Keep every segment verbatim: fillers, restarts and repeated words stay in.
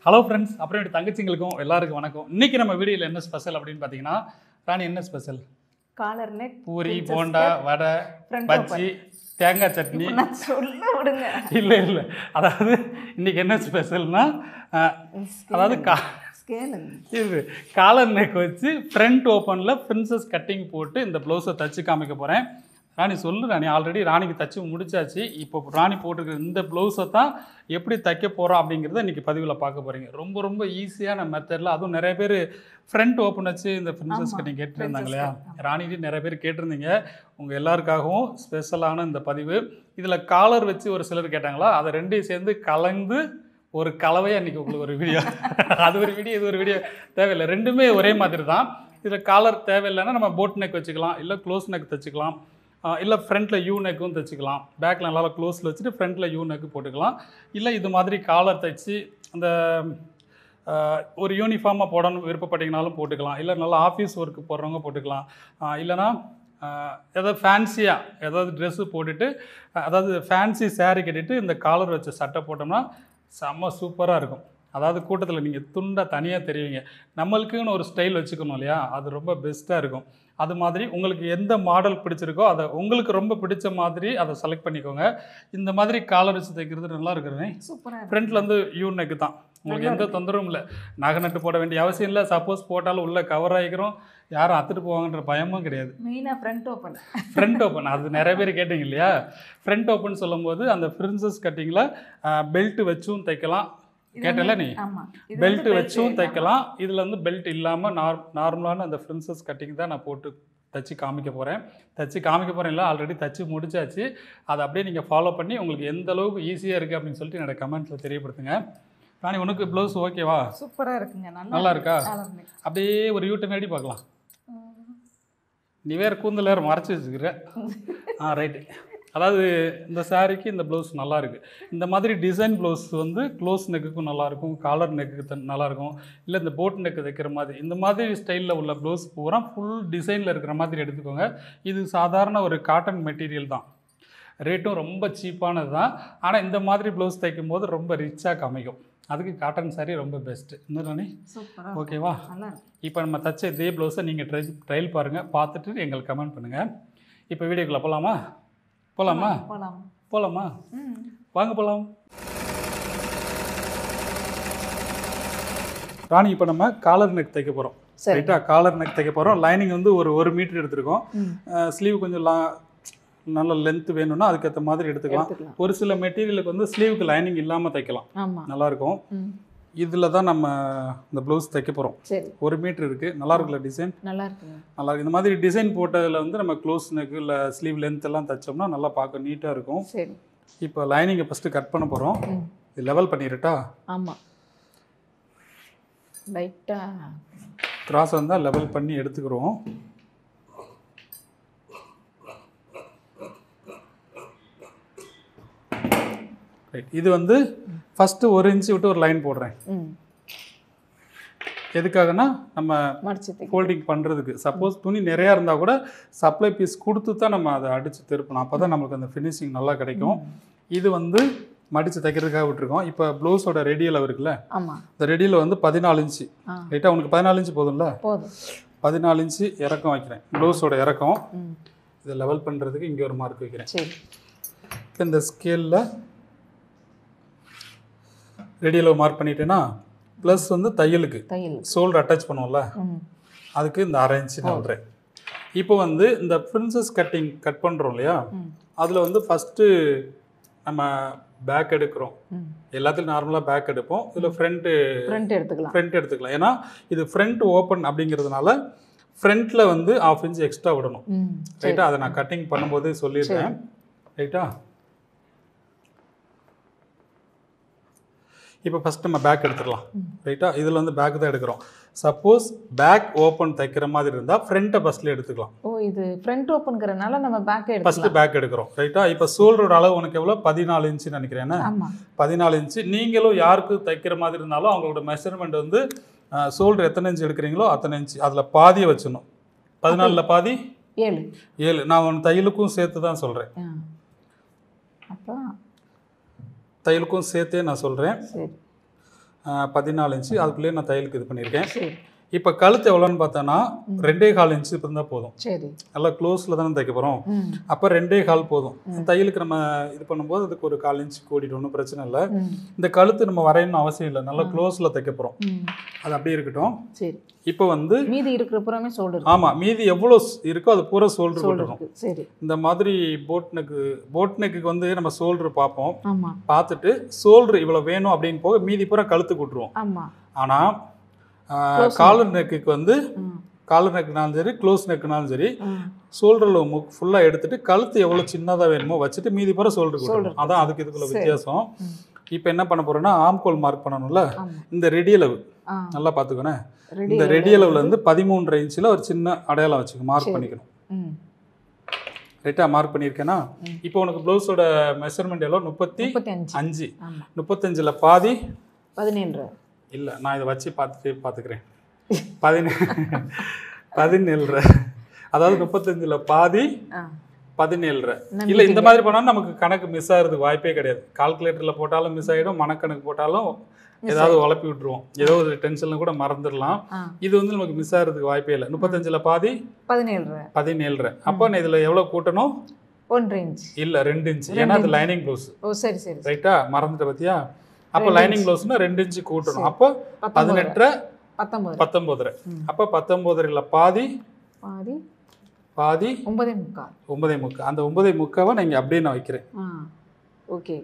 Hello friends, அப்புறம் என்னோட தங்கச்சிங்களுக்கும் எல்லாருக்கும் வணக்கம். இன்னைக்கு நம்ம வீடியோவில் என்ன ஸ்பெஷல் அப்படின்னு பார்த்தீங்கன்னா, ராணி என்ன special? Collar neck, puri, bonda, vada, bajji, தேங்காய் சட்னி. சொல்ல விடுங்க. இல்லை இல்லை அதாவது இன்னைக்கு என்ன ஸ்பெஷல்னா, அதாவது கா இது காலர் நெக் வச்சு ஃப்ரண்ட் ஓப்பனில் பிரின்சஸ் கட்டிங் போட்டு இந்த ப்ளவுஸை தச்சு காமிக்க போகிறேன். ராணி சொல்லு ராணி, ஆல்ரெடி ராணிக்கு தச்சு முடிச்சாச்சு. இப்போ ராணி போட்டிருக்கிற இந்த ப்ளவுஸை தான் எப்படி தைக்க போகிறோம் அப்படிங்கிறத இன்றைக்கி பதிவில் பார்க்க போகிறீங்க. ரொம்ப ரொம்ப ஈஸியான மெத்தடில், அதுவும் நிறைய பேர் ஃப்ரண்ட் ஓப்பன் வச்சு இந்த பிரின்சஸ் கட்டிங் கேட்டுருந்தாங்க இல்லையா? ராணிக்கு நிறைய பேர் கேட்டிருந்தீங்க. உங்கள் எல்லாருக்காகவும் ஸ்பெஷலான இந்த பதிவு. இதில் காலர் வச்சு ஒரு சிலர் கேட்டாங்களா, அதை ரெண்டையும் சேர்ந்து கலந்து ஒரு கலவையாக இன்றைக்கி உங்களுக்கு ஒரு வீடியோ. அது ஒரு வீடியோ, இது ஒரு வீடியோ தேவையில்லை. ரெண்டுமே ஒரே மாதிரி தான். இதில் காலர் தேவையில்லைன்னா நம்ம போட் நெக் வச்சுக்கலாம், இல்லை க்ளோஸ் நெக் தைச்சிக்கலாம், இல்லை ஃப்ரண்ட்டில் யூ நெக்கும் தைச்சிக்கலாம். பேக்கில் நல்லா க்ளோஸில் வச்சுட்டு ஃப்ரண்ட்டில் யூ நெக்கு போட்டுக்கலாம். இல்லை இது மாதிரி காலர் தைச்சி அந்த ஒரு யூனிஃபார்மாக போடணும் விருப்பப்பட்டீங்கனாலும் போட்டுக்கலாம். இல்லை நல்லா ஆஃபீஸ் ஒர்க்கு போடுறவங்க போட்டுக்கலாம். இல்லைனா ஏதாவது ஃபேன்சியாக ஏதாவது ட்ரெஸ்ஸு போட்டுட்டு, அதாவது ஃபேன்சி சேரீ கட்டிட்டு இந்த காலர் வச்ச சட்டை போட்டோம்னா செம்ம சூப்பராக இருக்கும். அதாவது கூட்டத்தில் நீங்கள் துண்டாக தனியாக தெரிவிங்க. நம்மளுக்குன்னு ஒரு ஸ்டைல் வச்சுக்கணும் இல்லையா? அது ரொம்ப பெஸ்ட்டாக இருக்கும். அது மாதிரி உங்களுக்கு எந்த மாடல் பிடிச்சிருக்கோ அதை உங்களுக்கு ரொம்ப பிடிச்ச மாதிரி அதை செலக்ட் பண்ணிக்கோங்க. இந்த மாதிரி காலர் வச்சு தைக்கிறது நல்லா இருக்குதுங்க. சூப்பராக ஃப்ரண்ட்டில் வந்து யூ நெக்கு தான், உங்களுக்கு எந்த தொந்தரவும் இல்லை. நகை நட்டு போட வேண்டிய அவசியம் இல்லை. சப்போஸ் போட்டாலும் உள்ளே கவர் ஆகிக்கிறோம், யாரும் அத்துட்டு போவாங்கன்ற பயமும் கிடையாது. மெயினாக ஃப்ரண்ட் ஓப்பன். ஃப்ரண்ட் ஓப்பன் அது நிறைய பேர் கேட்டிங்க இல்லையா? ஃப்ரண்ட் ஓப்பன் சொல்லும்போது அந்த பிரின்சஸ் கட்டிங்கில் பெல்ட் வச்சும் தைக்கலாம். கேட்டல நீ, பெல்ட் வச்சும் தைக்கலாம். இதில் வந்து பெல்ட் இல்லாமல் நார் நார்மலான அந்த பிரின்சஸ் கட்டிங் தான் நான் போட்டு தைச்சி காமிக்க போகிறேன். தைச்சி காமிக்க போகிறேன் இல்லை, ஆல்ரெடி தைச்சி முடிச்சாச்சு. அதை அப்படியே நீங்கள் ஃபாலோ பண்ணி உங்களுக்கு எந்த அளவுக்கு ஈஸியாக இருக்குது அப்படின்னு சொல்லிட்டு என்னோட கமெண்ட்டில் தெரியப்படுத்துங்க. ராணி, உனக்கு ப்ளவுஸ் ஓகேவா? சூப்பராக இருக்குங்க. நல்லா இருக்கா? அப்படியே ஒரு யூட்டன் அடி பார்க்கலாம். நீ வேறு கூந்தல் வேறு மறைச்சி வச்சுக்கிற. ஆ ரைட்டு. அதாவது இந்த சாரீக்கு இந்த ப்ளவுஸ் நல்லாயிருக்கு. இந்த மாதிரி டிசைன் ப்ளவுஸ் வந்து க்ளோஸ் நெக்குக்கும் நல்லாயிருக்கும், காலர் நெக்குக்கு நல்லாயிருக்கும். இல்லை இந்த போட் நெக்கு தைக்கிற மாதிரி இந்த மாதிரி ஸ்டைலில் உள்ள ப்ளவுஸ் பூரா ஃபுல் டிசைனில் இருக்கிற மாதிரி எடுத்துக்கோங்க. இது சாதாரண ஒரு காட்டன் மெட்டீரியல் தான், ரேட்டும் ரொம்ப சீப்பானது தான். ஆனால் இந்த மாதிரி ப்ளவுஸ் தைக்கும் போது ரொம்ப ரிச்சாக காமிக்கும். அதுக்கு காட்டன் சாரீ ரொம்ப பெஸ்ட்டு. இன்னும் ராணி ஓகேவா? இப்போ நம்ம தைச்ச இதே ப்ளவுஸை நீங்கள் ட்ரை ட்ரையல் பாருங்கள், பார்த்துட்டு எங்களுக்கு கமெண்ட் பண்ணுங்கள். இப்போ வீடியோக்குள்ளே போகலாமா? போகலாமா? போகலாம் போகலாமா? வாங்க போகலாம். ராணி, இப்போ நம்ம காலர் நெக் தைக்க போகிறோம். ரைட்டா? காலர் நெக் தைக்க போகிறோம். லைனிங் வந்து ஒரு ஒரு மீட்டர் எடுத்துருக்கோம். ஸ்லீவ் கொஞ்சம் லா நல்ல லென்த் வேணும்னா அதுக்கேற்ற மாதிரி எடுத்துக்கலாம். ஒரு சில மெட்டீரியலுக்கு வந்து ஸ்லீவுக்கு லைனிங் இல்லாமல் தைக்கலாம், நல்லாயிருக்கும். இதில் தான் நம்ம இந்த ப்ளவுஸ் தைக்க போகிறோம். ஒரு மீட்ரு இருக்குது. நல்லா இருக்குல்ல டிசைன்? நல்லா இருக்கு. நல்லா இருக்குது. இந்த மாதிரி டிசைன் போட்டதில் வந்து நம்ம க்ளோஸ் நெக்கு இல்லை ஸ்லீவ் லென்த் எல்லாம் தைச்சோம்னா நல்லா பார்க்க நீட்டாக இருக்கும். இப்போ லைனிங்கை ஃபஸ்ட்டு கட் பண்ண போகிறோம். இது லெவல் பண்ணிடட்டா? ஆமாம், லைட்டாக கிராஸ் வந்தால் லெவல் பண்ணி எடுத்துக்கிறோம். ரைட். இது வந்து ஃபஸ்ட்டு ஒரு இன்ச்சு விட்டு ஒரு லைன் போடுறேன். எதுக்காகனா நம்ம ஃபோல்டிங் பண்ணுறதுக்கு. சப்போஸ் துணி நிறையா இருந்தால் கூட சப்ளை பீஸ் கொடுத்து தான் நம்ம அதை அடித்து திருப்பணும். அப்போ தான் நம்மளுக்கு அந்த ஃபினிஷிங் நல்லா கிடைக்கும். இது வந்து மடித்து தைக்கிறதுக்காக விட்டுருக்கோம். இப்போ ப்ளவுஸோட ரெடியில் இருக்குல்ல, இந்த ரெடியில் வந்து பதினாலு இன்ச்சு. ரைட்டாக? உனக்கு பதினாலு இன்ச்சு போதும்ல? பதினாலு இன்ச்சு இறக்கம் வைக்கிறேன், ப்ளவுஸோட இறக்கம். இதை லெவல் பண்ணுறதுக்கு இங்கே ஒரு மார்க் வைக்கிறேன். இப்போ இந்த ஸ்கேலில் ரெடியில் மார்க் பண்ணிட்டேன்னா, ப்ளஸ் வந்து தையலுக்கு ஷோல்டர் அட்டாச் பண்ணுவோம்ல, அதுக்கு இந்த அரை இன்ச்சு நான் விட்றேன். இப்போ வந்து இந்த பிரின்சஸ் கட்டிங் கட் பண்ணுறோம் இல்லையா, அதில் வந்து ஃபஸ்ட்டு நம்ம பேக் எடுக்கிறோம். எல்லாத்துலையும் நார்மலாக பேக் எடுப்போம். இதில் ஃப்ரண்ட்டு ஃப்ரண்ட் எடுத்துக்கலாம் ஃப்ரண்ட் எடுத்துக்கலாம் ஏன்னா இது ஃப்ரண்ட் ஓப்பன் அப்படிங்கிறதுனால ஃப்ரண்ட்டில் வந்து ஆஃப் இன்ச் எக்ஸ்ட்ரா விடணும். ரைட்டா? அதை நான் கட்டிங் பண்ணும்போதே சொல்லிடுறேன். ரைட்டா? இப்போ ஃபஸ்ட் நம்ம பேக் எடுத்துடலாம். ரைட்டா? இதில் வந்து பேக் தான் எடுக்கிறோம். சப்போஸ் பேக் ஓப்பன் தைக்கிற மாதிரி இருந்தால் ஃப்ரண்ட்டை ஃபஸ்ட்டில் எடுத்துக்கலாம். ஓ, இது ஃப்ரண்ட் ஓப்பன்கிறனால நம்ம பேக் எடுத்து ஃபஸ்ட்டு பேக் எடுக்கிறோம். ரைட்டா? இப்போ ஷோல்டரோட அளவு உனக்கு எவ்வளோ? பதினாலு இன்ச்சு நினைக்கிறேன். பதினாலு இன்ச்சு. நீங்களும் யாருக்கு தைக்கிற மாதிரி இருந்தாலும் அவங்களோட மெஷர்மெண்ட் வந்து ஷோல்டர் எத்தனை இன்ச்சு எடுக்கிறீங்களோ அத்தனை இன்ச்சு அதில் பாதியை வச்சிடணும். பதினாலில் பாதி ஏழு ஏழு நான் ஒன்று தையலுக்கும் சேர்த்து தான் சொல்கிறேன். அப்போ தையலுக்கும் சேர்த்தே நான் சொல்கிறேன். பதினாலு இன்ச்சு அதுக்குள்ளேயே நான் தையலுக்கு இது பண்ணியிருக்கேன். சரி. இப்போ கழுத்து எவ்வளோன்னு பார்த்தோன்னா ரெண்டே கால் இன்ச்சு இருந்தால் போதும். சரி. நல்லா க்ளோஸில் தானே தைக்க போகிறோம். ம். அப்போ ரெண்டே கால் போதும். தையலுக்கு நம்ம இது பண்ணும்போது அதுக்கு ஒரு கால் இன்ச்சு கூட்டிட்டு ஒன்றும் பிரச்சனை இல்லை. ம். இந்த கழுத்து நம்ம வரையணும் அவசியம் இல்லை. நல்லா க்ளோஸில் தைக்க போகிறோம். ம். அது அப்படியே இருக்கட்டும். சரி. இப்போ வந்து மீதி இருக்கிற புறமே ஷோல்டர். ஆமாம், மீதி எவ்வளோ இருக்கோ அது பூரா ஷோல்டர் போட்டுரும். சரி. இந்த மாதிரி போட் நெக்கு போட் நெக்குக்கு வந்து நம்ம ஷோல்டர் பார்ப்போம். ஆமாம். பார்த்துட்டு ஷோல்டர் இவ்வளோ வேணும் அப்படின்னு போக மீதி பூரா கழுத்து கூட்டுருவோம். ஆமாம். ஆனால் காலர் நெக்குக்கு வந்து ம். காலர் நெக்குனாலும் சரி க்ளோஸ் நெக்குனாலும் சரி ம். ஷோல்டரில் முக் ஃபுல்லாக எடுத்துட்டு கழுத்து எவ்வளோ சின்னதாக வேணுமோ வச்சுட்டு மீதி பூரா ஷோல்டர் கூட்டணும். அதான் அதுக்கு இதுக்குள்ள வித்தியாசம். இப்போ என்ன பண்ண போகிறோன்னா ஆம்கோல் மார்க் பண்ணணும்ல. இந்த ரெடி அளவு ஆ. நல்லா பார்த்துக்கோனே. இந்த ரெடி அளவில் இருந்து பதிமூன்றரை இன்ச்சில் ஒரு சின்ன அடையாளம் வச்சுக்க மார்க் பண்ணிக்கணும். ம். ரைட்டாக மார்க் பண்ணியிருக்கேன்னா இப்போ உனக்கு ப்ளவுஸோட மெஷர்மெண்ட் எவ்வளோ? முப்பத்தி முப்பத்தஞ்சு. அஞ்சு. ஆமாம். முப்பத்தஞ்சில் பாதி பதினேழு. இல்லை, நான் இதை வச்சு பார்த்துட்டு பார்த்துக்கிறேன். பதினே பதினேழு அதாவது முப்பத்தஞ்சில் பாதி ஆ. பதினேழு. இல்லை, இந்த மாதிரி பண்ணாலும் நமக்கு கணக்கு மிஸ் ஆகிறதுக்கு வாய்ப்பே கிடையாது. கால்குலேட்டரில் போட்டாலும் மிஸ் ஆகிடும், மனக்கணக்கு போட்டாலும் ஏதாவது உழப்பி விட்டுருவோம். ஏதோ ஒரு டென்ஷனில் கூட மறந்துடலாம். ஆ. இது வந்து நமக்கு மிஸ் ஆகிறதுக்கு வாய்ப்பே இல்லை. முப்பத்தஞ்சில் பாதி பதினேழு. பதினேழு. அப்போ நான் இதில் எவ்வளோ கூட்டணும்? ஒன்றரை இன்ச். இல்லை, ரெண்டு இன்ச்சு. ஏன்னா அது லைனிங் ப்ளவுஸ். ஓ சரி சரி. ரைட்டா, மறந்துட்ட பார்த்தியா? அப்போ லைனிங் ப்ளவுஸ்னா ரெண்டு இன்ச்சு கூட்டணும். அப்போ பதினெட்டு பத்தொன்பது பத்தொன்பது. அப்போ பத்தொன்பதுல பாதி பாதி பாதி ஒன்பதே முக்கால். ஒன்பதே முக்கால். அந்த ஒன்பதே முக்காவை நான் இங்கே அப்படியே நான் வைக்கிறேன். ஆ ஓகே.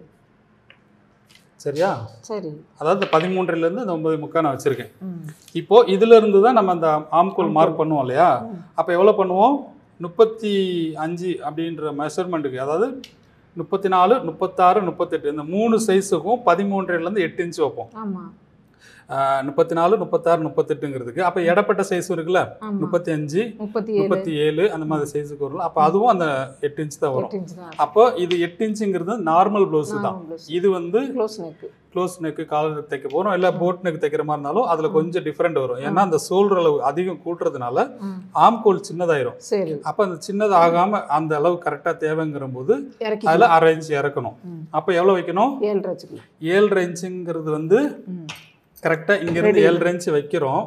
சரியா? சரி. அதாவது பதிமூன்றுலேருந்து அந்த ஒன்பதே முக்கால் நான் வச்சுருக்கேன். ம். இப்போது இதிலிருந்து தான் நம்ம அந்த ஆம்கோல் மார்க் பண்ணுவோம் இல்லையா? அப்போ எவ்வளோ பண்ணுவோம்? முப்பத்தி அஞ்சு அப்படின்ற மெஷர்மெண்ட்டுக்கு, அதாவது முப்பத்தி நாலு முப்பத்தாறு முப்பத்தெட்டு இந்த மூணு சைஸுக்கும் பதிமூன்றுலேருந்து எட்டு இன்ச்சு வைப்போம். ஆமாம். முப்பத்தி நாலு முப்பத்தாறு முப்பத்தெட்டுங்கிறதுக்கு அப்போ இடப்பட்ட சைஸும் இருக்குல்ல, முப்பத்தி அஞ்சு முப்பத்தி ஏழு அந்த மாதிரி சைஸுக்கு வரும். அப்போ அதுவும் அந்த எட்டு இன்ச் தான் வரும். அப்போ இது எட்டு இன்ச்சுங்கிறது நார்மல் ப்ளவுஸு தான். இது வந்து close neck close neck collar தைக்க போகிறோம், இல்லை போட் நெக் தைக்கிற மாதிரி இருந்தாலும் அதில் கொஞ்சம் டிஃப்ரெண்ட் வரும். ஏன்னா அந்த ஷோல்டர் அளவு அதிகம் கூட்டுறதுனால ஆம்கோல் சின்னதாயிரும். சரி. அப்போ அந்த சின்னது ஆகாமல் அந்த அளவு கரெக்டாக தேவைங்கிற போது அதில் அரை இன்ச்சு இறக்கணும். அப்போ எவ்வளோ வைக்கணும்? ஏழரை. ஏழரை இன்ச்சுங்கிறது வந்து கரெக்டாக இங்கேருந்து ஏழரை இன்ச்சு வைக்கிறோம்.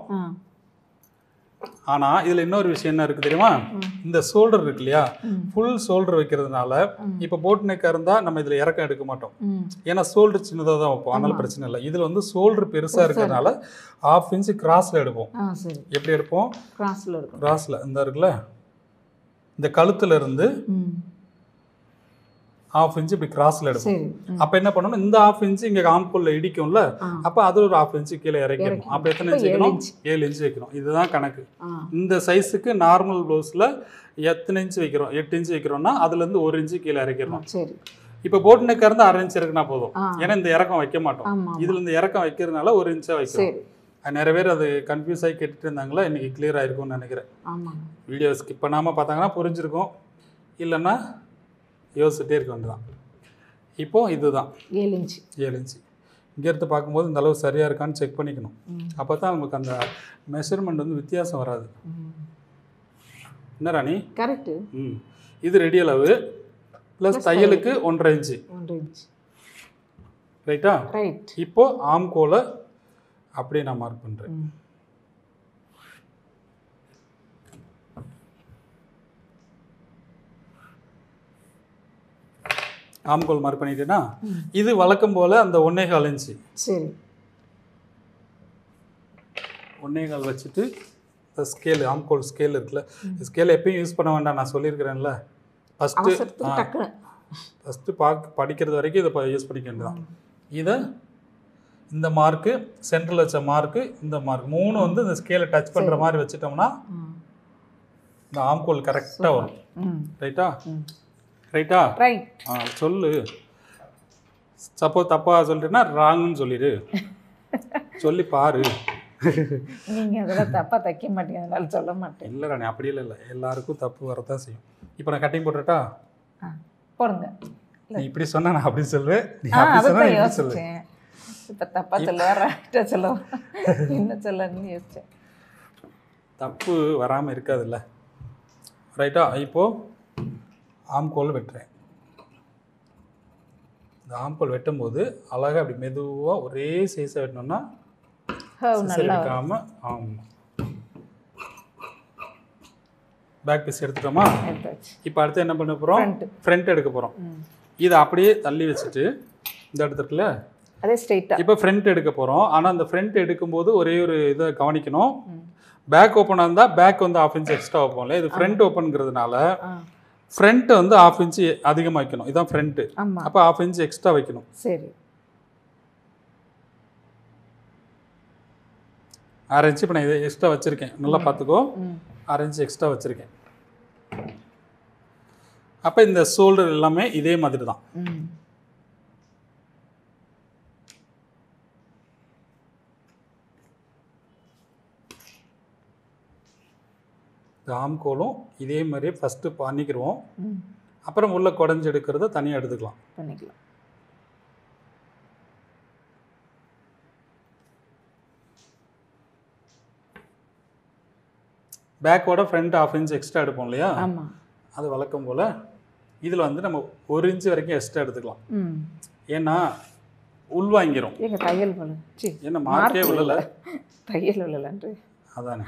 ஆனால் இதில் இன்னொரு விஷயம் என்ன இருக்குது தெரியுமா? இந்த ஷோல்டர் இருக்கு இல்லையா, ஃபுல் ஷோல்டர் வைக்கிறதுனால இப்போ போட் நெக்காக இருந்தால் நம்ம இதில் இறக்கம் எடுக்க மாட்டோம். ஏன்னா ஷோல்டர் சின்னதாக தான் வைப்போம், அதனால பிரச்சனை இல்லை. இதில் வந்து ஷோல்டர் பெருசாக இருக்கிறதுனால ஹாஃப் இன்ச்சு கிராஸில் எடுப்போம். எப்படி எடுப்போம்? கிராஸில் எடுப்போம். கிராஸில் இந்த இருக்குல்ல, இந்த கழுத்துல இருந்து ஹாஃப் இன்ச்சு இப்படி கிராஸில் எடுப்போம். அப்போ என்ன பண்ணணும்? இந்த ஹாஃப் இன்ச்சு இங்கே ஆம்கோல்ல இடிக்கும்ல, அப்போ அதில் ஒரு ஹாஃப் இன்ச்சு கீழே இறக்கணும். அப்போ எத்தனை இன்ச்சு வைக்கணும்? ஏழு இன்ச்சு வைக்கணும். இதுதான் கணக்கு. இந்த சைஸுக்கு நார்மல் ப்ளவுஸில் எத்தனை இன்ச்சு வைக்கிறோம்? எட்டு இன்ச்சு வைக்கிறோம்னா அதுலேருந்து ஒரு இன்ச்சு கீழே இறக்கிடணும். இப்போ போட் நெக்காக இருந்து அரை இன்ச்சு இறக்குனா போதும். ஏன்னா இந்த இறக்கம் வைக்க மாட்டோம். இதில் இந்த இறக்கம் வைக்கிறதுனால ஒரு இன்ச்சாக வைக்கிறோம். நிறைய பேர் அது கன்ஃபியூஸ் ஆகி கேட்டுட்டு இருந்தாங்களா, இன்றைக்கி கிளியர் ஆகிருக்கும்னு நினைக்கிறேன். வீடியோ ஸ்கிப் பண்ணாமல் பார்த்தாங்கன்னா புரிஞ்சிருக்கும், இல்லைன்னா யோசிச்சுட்டே இருக்க வேண்டியதான். இப்போது இதுதான் ஏழு இன்ச்சு. ஏழு இன்ச்சு இங்கே எடுத்து பார்க்கும்போது இந்த அளவு சரியாக இருக்கான்னு செக் பண்ணிக்கணும். அப்போ தான் நமக்கு அந்த மெஷர்மெண்ட் வந்து வித்தியாசம் வராது. என்ன ராணி? கரெக்டு. ம். இது ரெடி அளவு ப்ளஸ் தையலுக்கு ஒன்றரை இன்ச்சு. ஒன்றரை இன்ச்சு. ரைட்டா? ரைட். இப்போது ஆம்கோலை அப்படியே நான் மார்க் பண்ணுறேன். ஆம்கோல் மார்க் பண்ணிட்டேன்னா இது வழக்கம் போல் அந்த ஒன்னே கால் இன்ச்சு. சரி. ஒன்னே கால் வச்சுட்டு இந்த ஸ்கேல், ஆம்கோல் ஸ்கேல் இருக்குல்ல, ஸ்கேல் எப்பயும் யூஸ் பண்ண வேண்டாம், நான் சொல்லியிருக்கிறேன்ல. ஃபஸ்ட்டு ஃபஸ்ட்டு பார்க்க படிக்கிறது வரைக்கும் இதை யூஸ் பண்ணிக்க வேண்டியதான். இதை இந்த மார்க்கு, சென்ட்ரல் வச்ச மார்க்கு, இந்த மார்க் மூணு வந்து இந்த ஸ்கேலை டச் பண்ணுற மாதிரி வச்சுட்டோம்னா இந்த ஆம்கோல் கரெக்டாக வரும். ரைட்டா? ரைட்டா? ரைட். ஆ சொல்லு. சப்போஸ் தப்பாக சொல்லிட்டேன்னா ராங்குன்னு சொல்லிடு, சொல்லி பாரு. நீங்கள் அதெல்லாம் தப்பாக தைக்க மாட்டீங்க, அதனால சொல்ல மாட்டேன். இல்லை ராணி, அப்படி இல்லை இல்லை எல்லாருக்கும் தப்பு வரதான் செய்யும். இப்போ நான் கட்டிங் போட்டுட்டா? போடுங்க. நீ இப்படி சொன்னா நான் அப்படி சொல்லுவேன், நீ ஆ அப்படி சொன்னா அதான் இப்படி யோசிச்சேன். சொல்லுவேன். இப்போ தப்பாக சொல்லுவா ரைட்டாக சொல்லுவா என்ன சொல்லணும்னு யோசித்தேன். தப்பு வராமல் இருக்காதுல்ல. ரைட்டா? இப்போது ஆம்கோல் வெட்டுறேன். இந்த ஆம்கோல் வெட்டும் போது அழகாக அப்படி மெதுவாக ஒரே சைஸாக வெட்டணும்னா சிசர் எடுக்காமல். ஆமாம், பேக் பீஸ் எடுத்துட்டோமா? எடுத்தாச்சு. இப்போ அடுத்து என்ன பண்ண போகிறோம்? ஃப்ரண்ட் எடுக்க போகிறோம். இதை அப்படியே தள்ளி வச்சுட்டு இந்த இடத்துல அதே ஸ்ட்ரெயிட்டாக இப்போ ஃப்ரண்ட் எடுக்க போகிறோம். ஆனால் அந்த ஃப்ரண்ட் எடுக்கும்போது ஒரே ஒரு இதை கவனிக்கணும். பேக் ஓப்பனாக இருந்தால் பேக் வந்து ஆஃப் இன்ச் எக்ஸ்ட்ரா வைப்போம்ல, இது ஃப்ரண்ட் ஓப்பனுங்கிறதுனால ஃப்ரண்ட் வந்து ஆஃப் இன்ச்சு அதிகமாக வைக்கணும். இதுதான் ஃப்ரண்ட்டு, அப்போ ஆஃப் இன்ச் எக்ஸ்ட்ரா வைக்கணும். சரி, அரை இன்ச்சு இப்போ நான் இதை எக்ஸ்ட்ரா வச்சுருக்கேன். நல்லா பார்த்துக்கோ, அரை இன்ச்சு எக்ஸ்ட்ரா வச்சுருக்கேன். அப்போ இந்த ஷோல்டர் எல்லாமே இதே மாதிரி தான். ஆம்கோலும் இதே மாதிரியே ஃபஸ்ட்டு பண்ணிக்கிடுவோம். அப்புறம் உள்ள குடஞ்சி எடுக்கிறத தனியாக எடுத்துக்கலாம். பண்ணிக்கலாம். பேக்கோட ஃப்ரண்ட் ஆஃப் இன்ச் எக்ஸ்ட்ரா எடுப்போம் இல்லையா? ஆமாம், அது வழக்கம் போல் இதில் வந்து நம்ம ஒரு இன்ச்சு வரைக்கும் எக்ஸ்ட்ரா எடுத்துக்கலாம். ஏன்னா உள்வாங்கிரும். ஏங்க தையல் போல என்ன மார்க்கே விழலை, தையல் விழலன்று அதானே.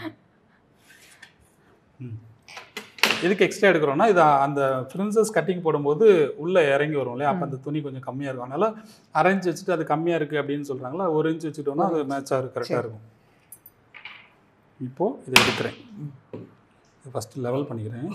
ம் எதுக்கு எக்ஸ்ட்ரா எடுக்கிறோன்னா, இது அந்த பிரின்சஸ் கட்டிங் போடும்போது உள்ளே இறங்கி வரும் இல்லையா? அப்போ அந்த துணி கொஞ்சம் கம்மியாக இருக்கும். அதனால் அரைஞ்சி வச்சுட்டு அது கம்மியாக இருக்குது அப்படின்னு சொல்கிறாங்களா, ஒரு இன்ச் வச்சுட்டோன்னா அது மேட்சாக இருக்கும், கரெக்டாக இருக்கும். இப்போது இதை எடுக்கிறேன். ஃபஸ்ட்டு லெவல் பண்ணிக்கிறேன்.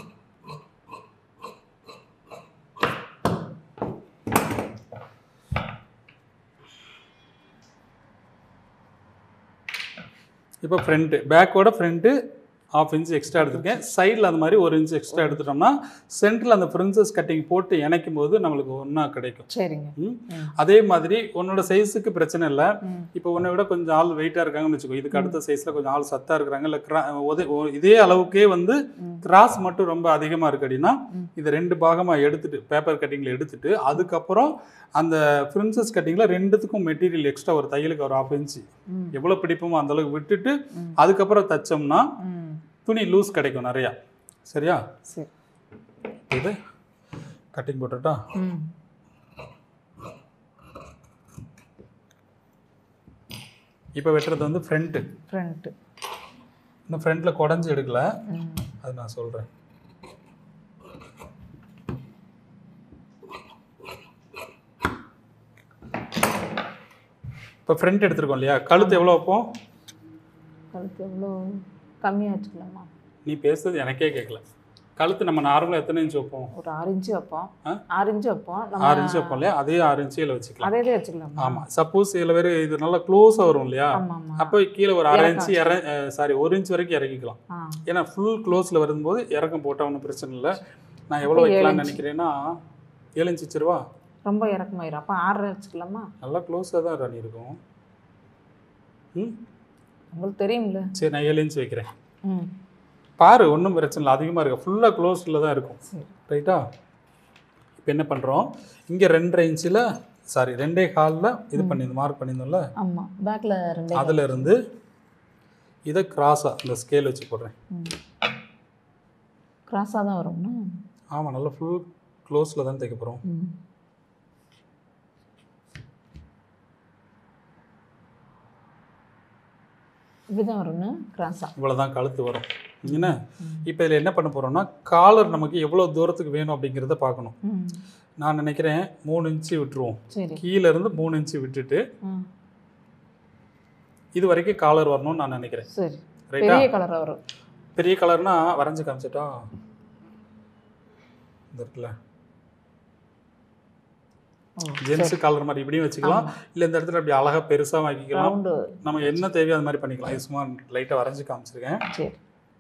இப்போ ஃப்ரண்ட்டு பேக்கோட ஃப்ரண்ட்டு ஆஃப் இன்ச் எக்ஸ்ட்ரா எடுத்துருக்கேன். சைடில் அந்த மாதிரி ஒரு இன்ச் எக்ஸ்ட்ரா எடுத்துட்டோம்னா சென்டரில் அந்த பிரின்சஸ் கட்டிங் போட்டு இணைக்கும் போது நம்மளுக்கு ஒன்றா கிடைக்கும். சரிங்க. அதே மாதிரி உன்னோட சைஸுக்கு பிரச்சனை இல்லை. இப்போ உன்னை விட கொஞ்சம் ஆள் வெயிட்டாக இருக்காங்கன்னு வச்சுக்கோ, இதுக்கு அடுத்த சைஸில் கொஞ்சம் ஆள் சத்தாக இருக்கிறாங்க, இல்லை கிரா இதே அளவுக்கே வந்து கிராஸ் மட்டும் ரொம்ப அதிகமாக இருக்குது அப்படின்னா இதை ரெண்டு பாகமாக எடுத்துட்டு பேப்பர் கட்டிங்கில் எடுத்துட்டு அதுக்கப்புறம் அந்த பிரின்சஸ் கட்டிங்கில் ரெண்டுத்துக்கும் மெட்டீரியல் எக்ஸ்ட்ரா ஒரு தையலுக்கு ஒரு ஆஃப் இன்ச்சு எவ்வளோ பிடிப்போமோ அந்தளவுக்கு விட்டுட்டு அதுக்கப்புறம் தைச்சோம்னா துணி லூஸ் கிடைக்கும் நிறையா. சரியா? சரி, இது கட்டிங் போட்டுட்டா. இப்போ வெட்டுறது வந்து ஃப்ரண்ட்டு. ஃப்ரண்ட்டு இந்த ஃப்ரண்ட்டில் குடஞ்சி எடுக்கல, அது நான் சொல்கிறேன். இப்போ ஃப்ரண்ட் எடுத்துருக்கோம் இல்லையா, கழுத்து எவ்வளோ வைப்போம்? கழுத்து எவ்வளோ கம்மியாக வச்சுக்கலாமா? நீ பேசுறது எனக்கே கேட்கல. கழுத்து நம்ம நார்மலாக எத்தனை இன்ச்சு வைப்போம்? ஒரு ஆறு இன்ச்சு வைப்போம். ஆறு இன்ச்சு வைப்போம். ஆறு இன்ச்சு வைப்போம் இல்லையா, அதே ஆறு இன்ச்சு இதில் வச்சுக்கலாம். அதே வச்சுக்கலாம். ஆமாம். சப்போஸ் இதில் வேறு இது நல்லா க்ளோஸாக வரும் இல்லையா, அப்போ கீழே ஒரு அரை இன்ச்சு இற சாரி ஒரு இன்ச் வரைக்கும் இறக்கிக்கலாம். ஏன்னா ஃபுல் க்ளோஸில் வரும்போது இறக்கம் போட்டால் ஒன்றும் பிரச்சனை இல்லை. நான் எவ்வளோ வைக்கலாம்னு நினைக்கிறேன்னா ஏழு இன்ச்சு வச்சுருவா. ரொம்ப இறக்கமாயிரும். அப்போ ஆறரை வச்சுக்கலாமா? நல்லா க்ளோஸாக தான் ராணி இருக்கும். ம் உங்களுக்கு தெரியும்ல. சரி, நான் ஏழு இன்ச் வைக்கிறேன். ம் பாரு, ஒன்றும் பிரச்சனை இல்லை, அதிகமாக இருக்குது, ஃபுல்லாக க்ளோஸில் தான் இருக்கும். ரைட்டா? இப்போ என்ன பண்ணுறோம், இங்கே ரெண்டரை இன்ச்சில் சாரி ரெண்டே காலில் இது பண்ணி மார்க் பண்ணியிருந்தோம்ல. ஆமாம், பேக்கில் ரெண்டு. அதில் இருந்து இதை கிராஸாக இந்த ஸ்கேல் வச்சு போடுறேன். கிராஸாக தான் வரும்னா? ஆமாம், நல்லா ஃபுல் க்ளோஸில் தான் தைக்க போகிறோம். இப்படிதான் வரும்னா கிராஸா இவ்வளோதான் கழுத்து வரும். என்ன இப்போ இதில் என்ன பண்ண போகிறோம்னா, காலர் நமக்கு எவ்வளோ தூரத்துக்கு வேணும் அப்படிங்கிறத பார்க்கணும். நான் நினைக்கிறேன் மூணு இன்ச்சு விட்டுருவோம். கீழேருந்து மூணு இன்ச்சு விட்டுட்டு இது வரைக்கும் காலர் வரணும்னு நான் நினைக்கிறேன். சரி, ரைட்டா? பெரிய கலர் வரும். பெரிய கலர்னா வரைஞ்சி காமிச்சிட்டா இந்த இருக்குல்ல ஜென்ஸு காலர் மாதிரி இப்படியும் வச்சுக்கலாம், இல்லை இந்த இடத்துல அப்படி அழகாக பெருசாக வாங்கிக்கலாம். நம்ம என்ன தேவையோ அது மாதிரி பண்ணிக்கலாம். இது சும்மா லைட்டாக வரைஞ்சி காமிச்சிருக்கேன். சரி,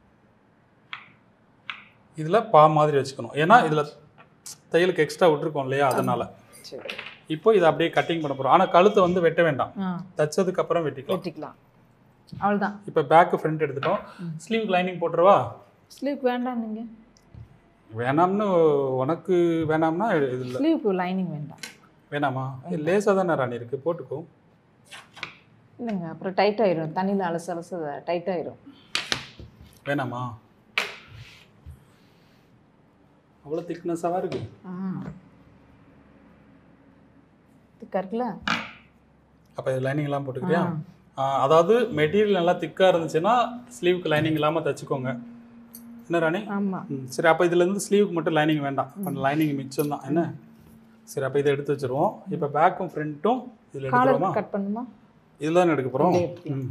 இதில் பா மாதிரி வச்சுக்கணும், ஏன்னா இதில் தையலுக்கு எக்ஸ்ட்ரா விட்டுருக்கோம் இல்லையா, அதனால். இப்போ இதை அப்படியே கட்டிங் பண்ண போகிறோம். ஆனால் கழுத்தை வந்து வெட்ட வேண்டாம், தைச்சதுக்கு அப்புறம் வெட்டிக்கலாம். வெட்டிக்கலாம், அவ்வளோதான். இப்போ பேக்கு ஃப்ரண்ட் எடுத்துட்டோம். ஸ்லீவ் லைனிங் போட்டுருவா? ஸ்லீவ் வேண்டாம். நீங்கள் வேணாம்னு உனக்கு வேணாம்னா இதில் ஸ்லீவுக்கு லைனிங் வேண்டாம். வேணாமா? லேசாக தானே ராணி இருக்குது, போட்டுக்கோ. இல்லைங்க, அப்புறம் டைட் ஆயிரும், தண்ணியில் அலசு அலசு டைட் ஆயிரும். வேணாமா? அவ்வளோ திக்னஸாக இருக்கு. ஆ திக்காக இருக்குல்ல. அப்போ இது லைனிங்லாம் போட்டுக்கிறியா? அதாவது மெட்டீரியல் நல்லா திக்காக இருந்துச்சுன்னா ஸ்லீவுக்கு லைனிங் இல்லாமல் தைச்சிக்கோங்க. என்ன ராணி? ஆமாம். ம் சரி, அப்போ இதுலேருந்து ஸ்லீவுக்கு மட்டும் லைனிங் வேண்டாம், அப்போ லைனிங் மிச்சம் தான். என்ன சரி, அப்போ இதை எடுத்து வச்சுருவோம். இப்போ பேக்கும் ஃப்ரண்ட்டும் இதில் எடுத்துருவோமா? கட் பண்ணுமா? இதில் தான் எடுக்க போகிறோம். ம்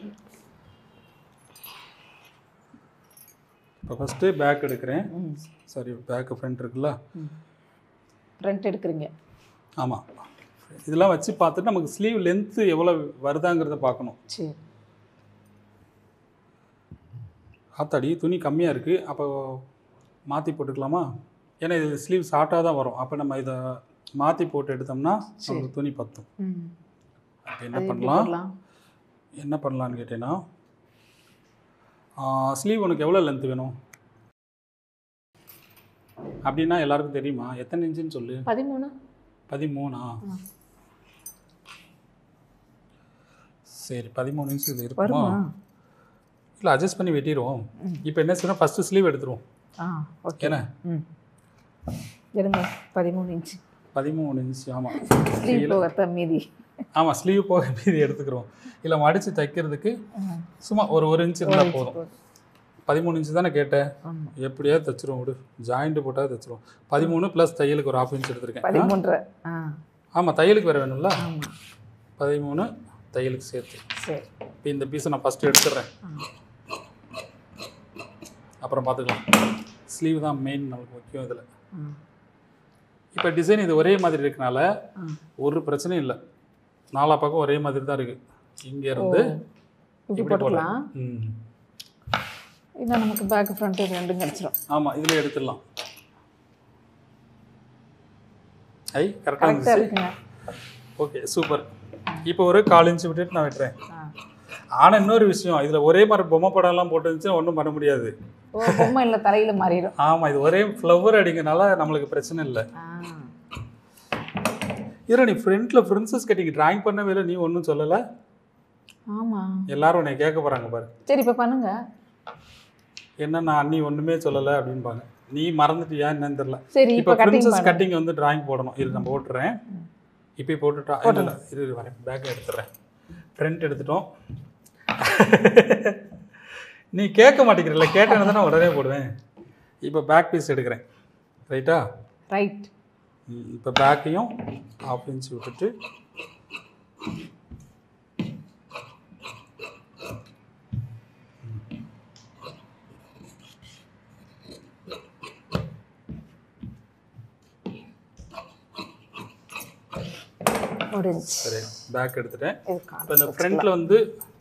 இப்போ ஃபஸ்ட்டு பேக் எடுக்கிறேன். சரி, பேக்கு ஃப்ரண்ட் இருக்குல்ல, ஃப்ரண்ட் எடுக்கிறீங்க. ஆமாம், இதெல்லாம் வச்சு பார்த்துட்டு நமக்கு ஸ்லீவ் லென்த்து எவ்வளோ வருதாங்கிறத பார்க்கணும். சரி, ஆத்தாடி துணி கம்மியாக இருக்குது, அப்போ மாற்றி போட்டுக்கலாமா? ஏன்னா இது ஸ்லீவ் ஷார்ட்டாக தான் வரும், அப்போ நம்ம இதை மாற்றி போட்டு எடுத்தோம்னா நமக்கு துணி பத்தும். அப்போ என்ன பண்ணலாம் என்ன பண்ணலான்னு கேட்டேன்னா, ஸ்லீவ் உனக்கு எவ்வளோ லென்த் வேணும் அப்படின்னா எல்லாருக்கும் தெரியுமா? எத்தனை இன்ச்சுன்னு சொல்லு. பதிமூணு. பதிமூணா? சரி, பதிமூணு இன்ச்சு இது இருக்குமா? இல்லை, அட்ஜஸ்ட் பண்ணி வெட்டிடுவோம். இப்போ என்ன செய்யணும், ஃபஸ்ட்டு ஸ்லீவ் எடுத்துருவோம். ஏன்னா எடுங்க, பதிமூணு இன்ச்சு. பதிமூணு இன்ச்சு ஆமாம், ஸ்லீவ் போக மீதி. ஆமாம், ஸ்லீவ் போக மீதி எடுத்துக்கிறோம். இல்லை மடித்து தைக்கிறதுக்கு சும்மா ஒரு ஒரு இன்ச்சு இருந்தால் போதும். பதிமூணு இன்ச்சு தானே கேட்டேன், எப்படியாவது தைச்சிருவோம், விடு, ஜாயிண்ட்டு போட்டால் தைச்சிருவோம். பதிமூணு ப்ளஸ் தையலுக்கு ஒரு ஹாஃப் இன்ச் எடுத்துருக்கேன். பதிமூன்று. ஆமாம், தையலுக்கு வேறு வேணும்ல, பதிமூணு தையலுக்கு சேர்த்து. சரி, இப்போ இந்த பீஸை நான் ஃபஸ்ட்டு எடுத்துடுறேன், அப்புறம் பார்த்துக்கலாம். ஸ்லீவ் தான் மெயின் நமக்கு முக்கியம் இதில். இப்போ டிசைன் இது ஒரே மாதிரி இருக்கனால ஒரு பிரச்சனையும் இல்லை, நாலா பக்கம் ஒரே மாதிரி தான் இருக்குது. இங்கேருந்து இப்படி போடலாம். ம் இன்னும் நமக்கு பேக் ஃப்ரண்ட் ரெண்டும் கிடச்சிடும். ஆமாம், இதில் எடுத்துடலாம். ஐ கரெக்டாக இருக்குங்க. Okay, super. இப்போ ஒரு கால் இன்ச்சு விட்டுட்டு நான் வெட்டுறேன். ஆனால் இன்னொரு விஷயம், இதில் ஒரே மாதிரி பொம்மை படம்லாம் போட்டு இருந்துச்சுன்னா ஒன்றும் பண்ண முடியாது. பொம்மை இல்லை, தலையில் மாறிடும். ஆமாம், இது ஒரே ஃப்ளவர் அடிங்கனால நம்மளுக்கு பிரச்சனை இல்லை. இதில் நீ ஃப்ரண்ட்டில் பிரின்சஸ் கட்டிங் ட்ராயிங் பண்ணவே இல்லை, நீ ஒன்றும் சொல்லலை. ஆமாம், எல்லாரும் உன்னை கேட்க போகிறாங்க பாரு. சரி, இப்போ பண்ணுங்க. என்ன நான் அண்ணி ஒன்றுமே சொல்லலை அப்படின்பாங்க, நீ மறந்துட்டியா என்னன்னு தெரியல. சரி, இப்போ பிரின்சஸ் கட்டிங் வந்து ட்ராயிங் போடணும். இது நான் போட்டுறேன். இப்போ போட்டுட்டா இல்லை, இது வரேன், பேக்கை எடுத்துடுறேன். ஃப்ரண்ட் எடுத்துட்டோம். நீ கேட்க மாட்டேங்கிறல்ல, கேட்டேன்னு தான் நான் உடனே போடுவேன். இப்போ பேக் பீஸ் எடுக்கிறேன். ரைட்டா? ரைட். இப்போ பேக்கையும் ஹாஃப் இன்ச் விட்டுட்டு சரி, பேக் எடுத்துட்டேன். இப்போ இந்த ஃப்ரண்ட்டில் வந்து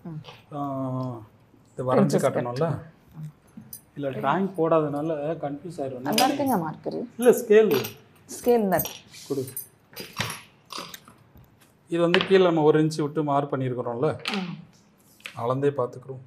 இது வரைஞ்சி காட்டணும்ல, இல்லை ட்ராயிங் போடாதனால கன்ஃபியூஸ் ஆயிடும். நல்லா இருக்குங்க மார்க்கரு. இல்லை, ஸ்கேல் ஸ்கேல் நட் கொடு. இது வந்து கீழே நம்ம ஒரு இன்ச்சு விட்டு மார்க் பண்ணியிருக்கிறோம்ல, அளந்தே பார்த்துக்குறோம்.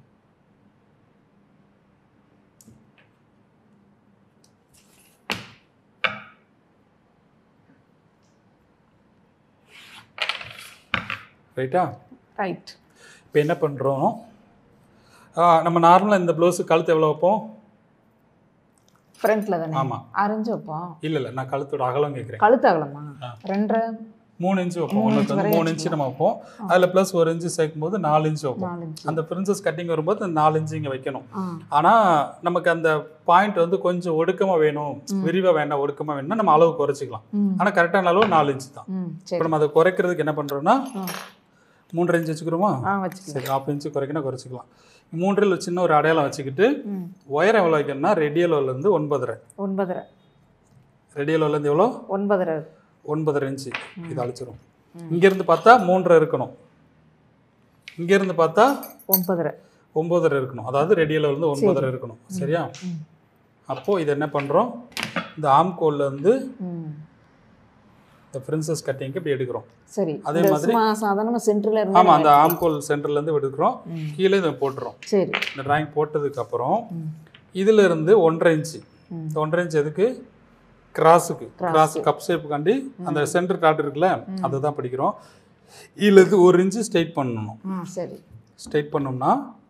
ரைட்டா? ரைட். இப்போ என்ன பண்ணுறோம், நம்ம நார்மலாக இந்த ப்ளவுஸு கழுத்து எவ்வளோ வைப்போம்? ஃப்ரண்ட்டில் தானே? ஆமாம், அரைஞ்சு வைப்போம். இல்லை இல்லை, நான் கழுத்தோட அகலம் கேட்குறேன். கழுத்து அகலமா? ரெண்டரை மூணு இன்ச்சு வைப்போம். ஒன்றுக்கு வந்து மூணு இன்ச்சு நம்ம வைப்போம். அதில் ப்ளஸ் ஒரு இன்ச்சு சேர்க்கும் போது நாலு இன்ச்சு வைப்போம். அந்த பிரின்சஸ் கட்டிங் வரும்போது அந்த நாலு இன்ச்சு இங்கே வைக்கணும். ஆனால் நமக்கு அந்த பாயிண்ட் வந்து கொஞ்சம் ஒடுக்கமாக வேணும், விரிவாக வேண்டாம், ஒடுக்கமாக வேணும்னா நம்ம அளவு குறைச்சிக்கலாம். ஆனால் கரெக்டான அளவு நாலு இன்ச்சு தான். இப்போ நம்ம அதை குறைக்கிறதுக்கு என்ன பண்ணுறோம்னா, மூன்றரை இன்ச்சு வச்சுக்கிறோமா? சரி, ஹாஃப் இன்ச்சு குறைக்கணும், குறைச்சிக்கலாம். மூன்றில் சின்ன ஒரு அடையாளம் வச்சுக்கிட்டு ஒயர் எவ்வளோ வைக்கணும்னா ரேடியலோலேருந்து ஒன்பதரை ஒன்பதரை ரேடியலோலேருந்து எவ்வளோ? ஒன்பதரை ஒன்பதரை இன்ச்சு. இது அழிச்சிடும். இங்கேருந்து பார்த்தா மூன்றரை இருக்கணும், இங்கேருந்து பார்த்தா ஒன்பதரை ஒன்பதரை இருக்கணும். அதாவது ரேடியலோலேருந்து ஒன்பதரை இருக்கணும். சரியா? அப்போது இது என்ன பண்ணுறோம், இந்த ஆம்கோல்லேருந்து இந்த பிரின்சஸ் கட்டிங்க்கு இப்படி எடுக்கிறோம். சரி, அதே மாதிரி சாதாரண சென்டர்ல இருந்து ஆமாம், அந்த ஆம்கோல் சென்டர்லேருந்து எடுக்கிறோம், கீழே இதை போட்டுறோம். சரி, இந்த ட்ராயிங் போட்டதுக்கப்புறம் இதில் இருந்து ஒன்றரை இன்ச்சு, இந்த ஒன்றரை இன்ச்சு எதுக்கு? கிராஸுக்கு, கிராஸ் கப் ஷேப்புக்காண்டி அந்த சென்டர் டாட் இருக்குல்ல, அதை தான் படிக்கிறோம். இதுலேருந்து ஒரு இன்ச்சு ஸ்ட்ரைட் பண்ணணும். சரி, ஸ்ட்ரைட் பண்ணோம்னா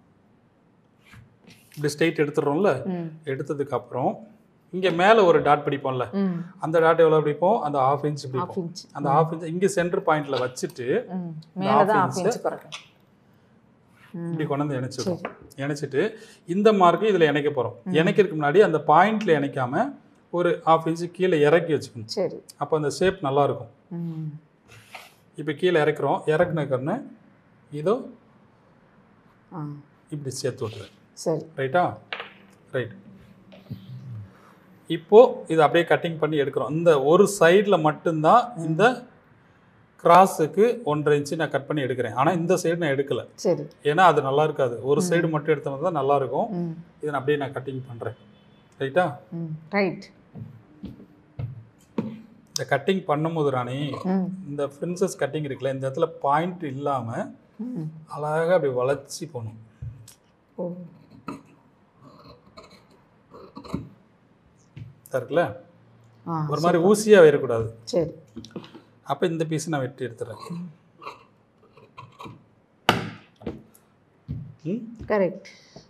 இப்படி ஸ்ட்ரைட் எடுத்துடுறோம்ல, எடுத்ததுக்கப்புறம் இங்கே மேலே ஒரு டாட் பிடிப்போம்ல, அந்த டாட் எவ்வளோ பிடிப்போம்? அந்த ஹாஃப் இன்ச் பிடிப்போம். அந்த ஹாஃப் இன்ச் இங்கே சென்டர் பாயிண்டில் வச்சுட்டு இப்படி கொண்டு வந்து இணைச்சிடும். இணைச்சிட்டு இந்த மார்க்கு இதில் இணைக்க போகிறோம். இணைக்கிறதுக்கு முன்னாடி அந்த பாயிண்டில் இணைக்காமல் ஒரு ஹாஃப் இன்ச்சு கீழே இறக்கி வச்சுக்கணும். சரி. அப்போ அந்த ஷேப் நல்லாயிருக்கும். இப்போ கீழே இறக்குறோம். இறக்குனக்கன்னு இதோ இப்படி சேர்த்து விட்டுறேன். சரி. ரைட்டா? ரைட். இப்போது இதை அப்படியே கட்டிங் பண்ணி எடுக்கிறோம். இந்த ஒரு சைடில் மட்டும்தான் இந்த கிராஸுக்கு ஒன்றரை இன்ச்சு நான் கட் பண்ணி எடுக்கிறேன். ஆனால் இந்த சைடு நான் எடுக்கலை. சரி. ஏன்னா அது நல்லா இருக்காது. ஒரு சைடு மட்டும் எடுத்தோம்னா தான் நல்லாயிருக்கும். இதை நான் அப்படியே நான் கட்டிங் பண்ணுறேன். ரைட்டா? ரைட். இந்த கட்டிங் பண்ணும்போது ராணி இந்த பிரின்சஸ் கட்டிங் இருக்குல்ல, இந்த இடத்துல பாயிண்ட் இல்லாமல் அழகாக அப்படி வளைச்சி போகணும். இருக்குல்ல, ஒரு மாதிரி ஊசியாக வரக்கூடாது. சரி. அப்போ இந்த பீஸ் நான் வெட்டி எடுத்துறேன். கரெக்ட்.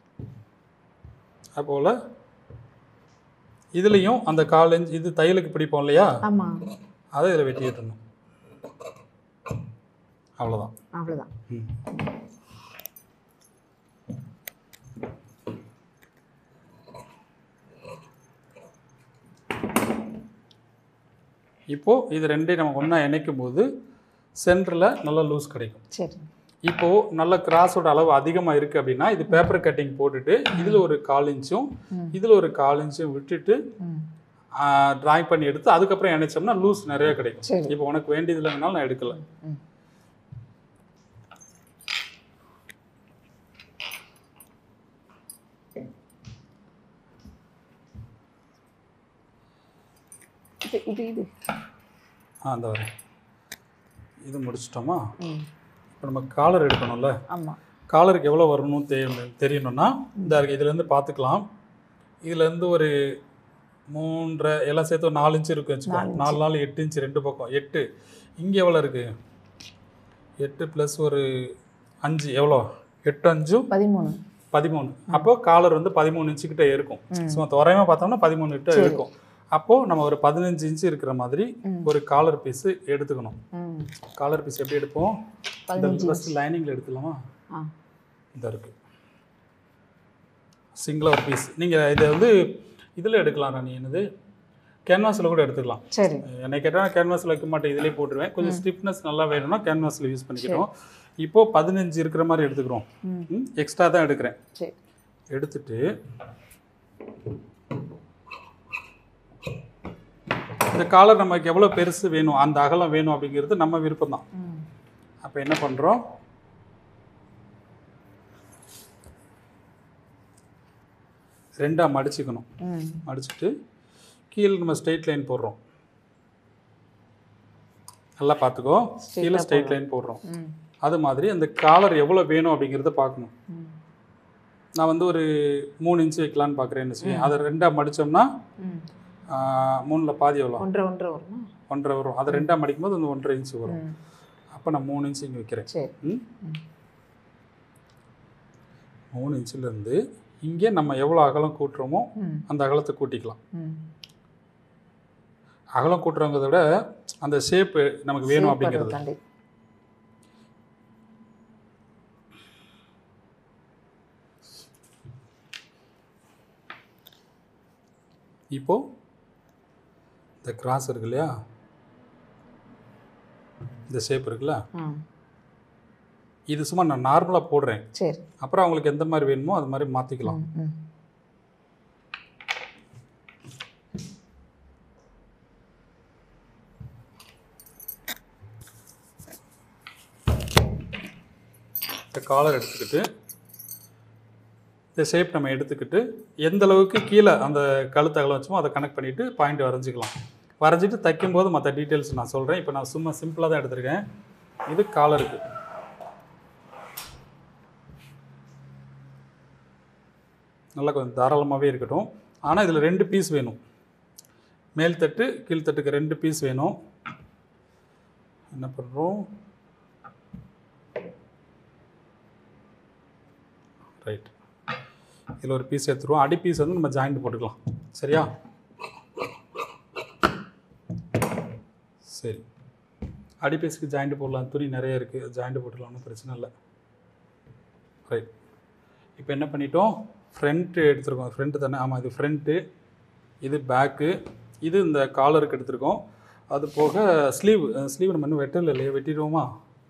அப்போல இதுலேயும் அந்த கால் இன்ச் இது தையலுக்கு பிடிப்போம் இல்லையா, ஆமாம், அதை இதில் வெட்டி எடுத்துடணும். அவ்வளோதான். அவ்வளோதான். இப்போது இது ரெண்டையும் நம்ம ஒன்றா இணைக்கும் போது சென்டரில் நல்லா லூஸ் கிடைக்கும். சரி. இப்போது நல்ல கிராஸோட அளவு அதிகமாக இருக்குது அப்படின்னா இது பேப்பர் கட்டிங் போட்டுட்டு இதில் ஒரு கால் இன்ச்சும் இதில் ஒரு கால் இன்ச்சும் விட்டுட்டு ட்ராயிங் பண்ணி எடுத்து அதுக்கப்புறம் இணைச்சோம்னா லூஸ் நிறைய கிடைக்கும். இப்போ உனக்கு வேண்டியதில் வேணாலும் நான் எடுக்கலை. இது இது ஆ அந்த வர இது முடிச்சிட்டோமா? இப்போ நம்ம காலர் எடுக்கணும்ல. ஆமாம். காலருக்கு எவ்வளோ வரணும்னு தெரியணும் தெரியணும்னா இந்த இதுலேருந்து பார்த்துக்கலாம். இதுலேருந்து ஒரு மூன்றரை எல்லாம் சேர்த்து ஒரு நாலு இன்ச்சு இருக்குது வச்சுக்கோங்க. நாலு நாலு எட்டு இன்ச்சு ரெண்டு பக்கம் எட்டு. இங்கே எவ்வளோ இருக்குது? எட்டு ப்ளஸ் ஒரு அஞ்சு எவ்வளோ? எட்டு அஞ்சும் பதிமூணு பதிமூணு அப்போ காலர் வந்து பதிமூணு இன்ச்சுக்கிட்ட இருக்கும். ஸோ தோராயமாக பார்த்தோம்னா பதிமூணு கிட்ட இருக்கும். அப்போது நம்ம ஒரு பதினஞ்சு இன்ச்சு இருக்கிற மாதிரி ஒரு காலர் பீஸு எடுத்துக்கணும். காலர் பீஸ் எப்படி எடுப்போம்? இந்த ஃபஸ்ட்டு லைனிங்கில் எடுத்துக்கலாமா? இந்த இருக்குது சிங்கிளாக ஒரு பீஸ். நீங்கள் இதை வந்து இதில் எடுக்கலாம். நான் என்னது கேன்வாஸில் கூட எடுத்துக்கலாம். சரி. என்னை கேட்டால் கேன்வாஸில் வைக்க மாட்டேன், இதிலே போட்டுருவேன். கொஞ்சம் ஸ்டிஃப்னஸ் நல்லா வேணும்னா கேன்வாஸில் யூஸ் பண்ணிக்கிறோம். இப்போது பதினஞ்சு இருக்கிற மாதிரி எடுத்துக்கிறோம். எக்ஸ்ட்ரா தான் எடுக்கிறேன். எடுத்துட்டு இந்த காலர் நமக்கு எவ்வளோ பெருசு வேணும், அந்த அகலம் வேணும் அப்படிங்கிறது நம்ம விருப்பம் தான். அப்போ என்ன பண்ணுறோம்? ரெண்டாக மடிச்சுக்கணும். மடிச்சுட்டு கீழே நம்ம ஸ்ட்ரெயிட் லைன் போடுறோம். நல்லா பார்த்துக்கோ, கீழே ஸ்ட்ரெயிட் லைன் போடுறோம். அது மாதிரி அந்த காலர் எவ்வளோ வேணும் அப்படிங்கிறத பார்க்கணும். நான் வந்து ஒரு மூணு இன்ச்சு வைக்கலான்னு பார்க்குறேன்னு வச்சுக்கேன். அதை ரெண்டாக மடித்தோம்னா மூணில் பாதி எவ்வளோ? ஒன்றரை ஒன்றரை வரும். ஒன்றரை வரும். அதை ரெண்டாக மடிக்கும் போது அந்த ஒன்றரை இன்ச்சு வரும். அப்போ நான் மூணு இன்ச்சு இங்கே வைக்கிறேன். மூணு இன்ச்சுலேருந்து இங்கே நம்ம எவ்வளோ அகலம் கூட்டுறோமோ அந்த அகலத்தை கூட்டிக்கலாம். அகலம் கூட்டுறவங்கிறத விட அந்த ஷேப்பு நமக்கு வேணும் அப்படிங்கிறது. இப்போது இந்த கிராஸ் இருக்கு இல்லையா, இந்த ஷேப் இருக்குல்ல, இது சும்மா நான் நார்மலாக போடுறேன். சரி. அப்புறம் அவங்களுக்கு எந்த மாதிரி வேணுமோ அது மாதிரி மாற்றிக்கலாம். இந்த காலர் எடுத்துக்கிட்டு இந்த ஷேப் நம்ம எடுத்துக்கிட்டு எந்த அளவுக்கு கீழே அந்த கழுத்து அகலம் வச்சோமோ அதை கனெக்ட் பண்ணிவிட்டு பாயிண்ட் வரைஞ்சிக்கலாம். வரைஞ்சிட்டு தைக்கும்போது மற்ற டீட்டெயில்ஸ் நான் சொல்கிறேன். இப்போ நான் சும்மா சிம்பிளாக தான் எடுத்திருக்கேன். இது காலருக்கு. நல்லா கொஞ்சம் தாராளமாகவே இருக்கட்டும். ஆனால் இதில் ரெண்டு பீஸ் வேணும். மேல் தட்டு கீழ்த்தட்டுக்கு ரெண்டு பீஸ் வேணும். என்ன பண்ணுறோம்? ரைட். இதில் ஒரு பீஸ் எடுத்துருவோம். அடி பீஸ் வந்து நம்ம ஜாயிண்ட் போட்டுக்கலாம். சரியா? சரி. அடி பீஸுக்கு ஜாயிண்ட் போடலாம். துணி நிறைய இருக்குது, ஜாயிண்ட் போட்டுக்கலாம், ஒன்றும் பிரச்சனை இல்லை. ரைட். இப்போ என்ன பண்ணிட்டோம், ஃப்ரண்ட்டு எடுத்துருக்கோம். ஃப்ரண்ட்டு தானே? ஆமாம், இது ஃப்ரண்ட்டு, இது பேக்கு, இது இந்த காலருக்கு எடுத்துருக்கோம். அது போக ஸ்லீவ் ஸ்லீவ் நம்ம இன்னும் வெட்டல இல்லையா, வெட்டிடுவோமா?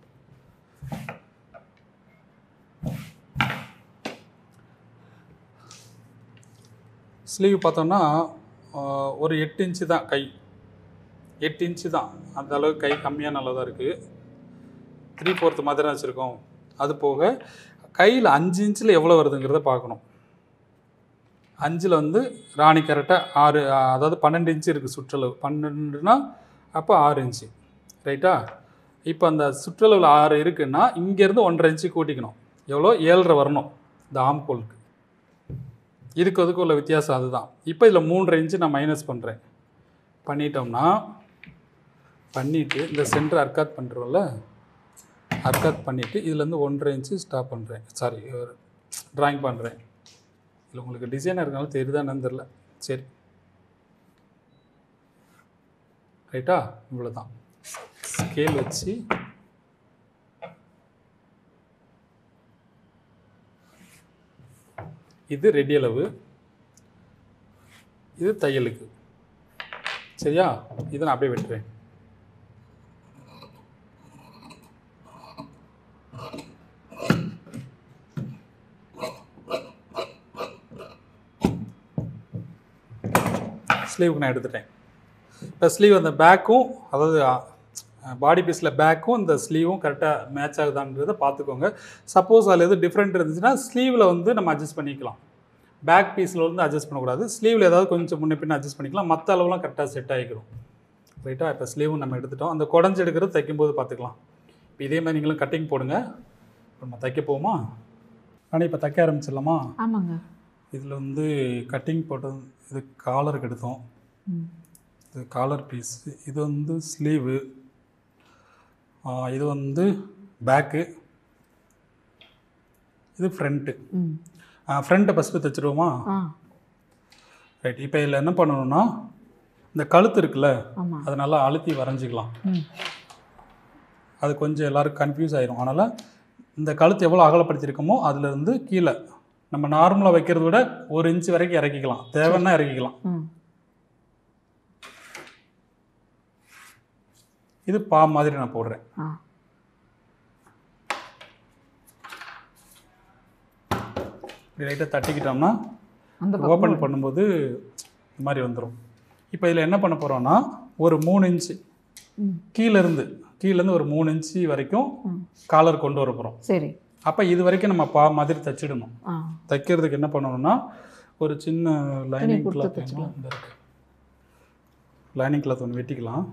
ஸ்லீவ் பார்த்தோம்னா ஒரு எட்டு இன்ச்சு தான் கை, எட்டு இன்ச்சு தான். அந்த அளவுக்கு கை கம்மியான அளவு தான் இருக்குது. த்ரீ ஃபோர்த்து மாதிரி தான் வச்சுருக்கோம். அது போக கையில் அஞ்சு இன்ச்சில் எவ்வளோ வருதுங்கிறத பார்க்கணும். அஞ்சில் வந்து ராணி கரெக்டாக ஆறு, அதாவது பன்னெண்டு இன்ச்சு இருக்குது சுற்றளவு. பன்னெண்டுனா அப்போ ஆறு இன்ச்சு, ரைட்டா? இப்போ அந்த சுற்றளவில் ஆறு இருக்குன்னா இங்கேருந்து ஒன்றரை இன்ச்சு கூட்டிக்கணும். எவ்வளோ? ஏழரை வரணும் இந்த ஆம்கோலுக்கு. இதுக்கு அதுக்கு உள்ள வித்தியாசம் அதுதான். இப்போ இதில் மூன்றரை இன்ச்சு நான் மைனஸ் பண்ணுறேன். பண்ணிட்டோம்னா பண்ணிவிட்டு இந்த சென்டர் அர்க்காத் பண்ணுறோம்ல, அர்க்காத் பண்ணிவிட்டு இதுலேருந்து ஒன்றரை இன்ச்சு ஸ்டாப் பண்ணுறேன். சாரி, ட்ராயிங் பண்ணுறேன். இல்லை உங்களுக்கு டிசைனாக இருக்கனாலும் தெரியுதான்னு தெரில. சரி, ரைட்டா? இவ்வளோ தான். ஸ்கேல் வச்சு இது ரெடி அளவு, இது தையலுக்கு. சரியா? இதை நான் அப்படியே வெட்டுறேன். ஸ்லீவுக்கு நான் எடுத்துட்டேன். இப்போ ஸ்லீவ் அந்த பேக்கும், அதாவது பாடி பீஸில் பேக்கும் இந்த ஸ்லீவும் கரெக்டாக மேட்ச் ஆகுதான்றதை பார்த்துக்கோங்க. சப்போஸ் அதில் எதுவும் டிஃப்ரெண்ட் இருந்துச்சுன்னா ஸ்லீவில் வந்து நம்ம அட்ஜஸ்ட் பண்ணிக்கலாம். பேக் பீஸில் வந்து அட்ஜஸ்ட் பண்ணக்கூடாது. ஸ்லீவில் ஏதாவது கொஞ்சம் முன்ன பின்ன அட்ஜஸ்ட் பண்ணிக்கலாம். மற்ற அளவுலாம் கரெக்டாக செட் ஆகிக்கிறோம். ரைட்டா? இப்போ ஸ்லீவும் நம்ம எடுத்துட்டோம். அந்த குடஞ்சி எடுக்கிறது தைக்கும்போது பார்த்துக்கலாம். இப்போ இதே மாதிரி நீங்களும் கட்டிங் போடுங்க. நம்ம தைக்க போவோமா? ஆனால் இப்போ தைக்க ஆரம்பிச்சிடலாமா? ஆமாங்க. இதில் வந்து கட்டிங் போட்டது, இது காலருக்கு எடுத்தோம். இது காலர் பீஸ், இது வந்து ஸ்லீவு, இது வந்து பேக்கு, இது ஃப்ரண்ட்டு. ஃப்ரண்ட்டை ஃபஸ்ட்டு தைச்சிடுவோமா? ரைட். இப்போ இதில் என்ன பண்ணணும்னா இந்த கழுத்து இருக்குல்ல, அதை நல்லா அழுத்தி வரைஞ்சிக்கலாம். அது கொஞ்சம் எல்லோரும் கன்ஃபியூஸ் ஆயிரும். அதனால் இந்த கழுத்து எவ்வளோ அகலப்படுத்தியிருக்கோமோ அதுலேருந்து கீழே நம்ம நார்மலாக வைக்கிறத விட ஒரு இன்ச்சு வரைக்கும் இறக்கிக்கலாம். தேவைன்னா இறக்கிக்கலாம். இது பா மாதிரி நான் போடுறேன். இப்படி லைட்டாக தட்டிக்கிட்டோம்னா ஓப்பன் பண்ணும்போது இந்த மாதிரி வந்துடும். இப்போ இதில் என்ன பண்ண போகிறோன்னா ஒரு மூணு இன்ச்சு கீழேருந்து கீழேருந்து ஒரு மூணு இன்ச்சு வரைக்கும் காலர் கொண்டு வர போகிறோம். சரி. அப்போ இது வரைக்கும் நம்ம பா மாதிரி தைச்சிடணும். தைக்கிறதுக்கு என்ன பண்ணணும்னா ஒரு சின்ன லைனிங் கிளாத் இருக்கு, லைனிங் கிளாத் ஒன்று வெட்டிக்கலாம்.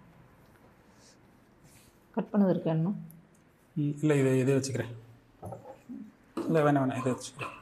கட் பண்ணது இருக்கு என்ன? இல்லை, இதை இதே வச்சுக்கிறேன். இல்லை வேணாம் வேணாம் இதை வச்சுக்கிறேன்.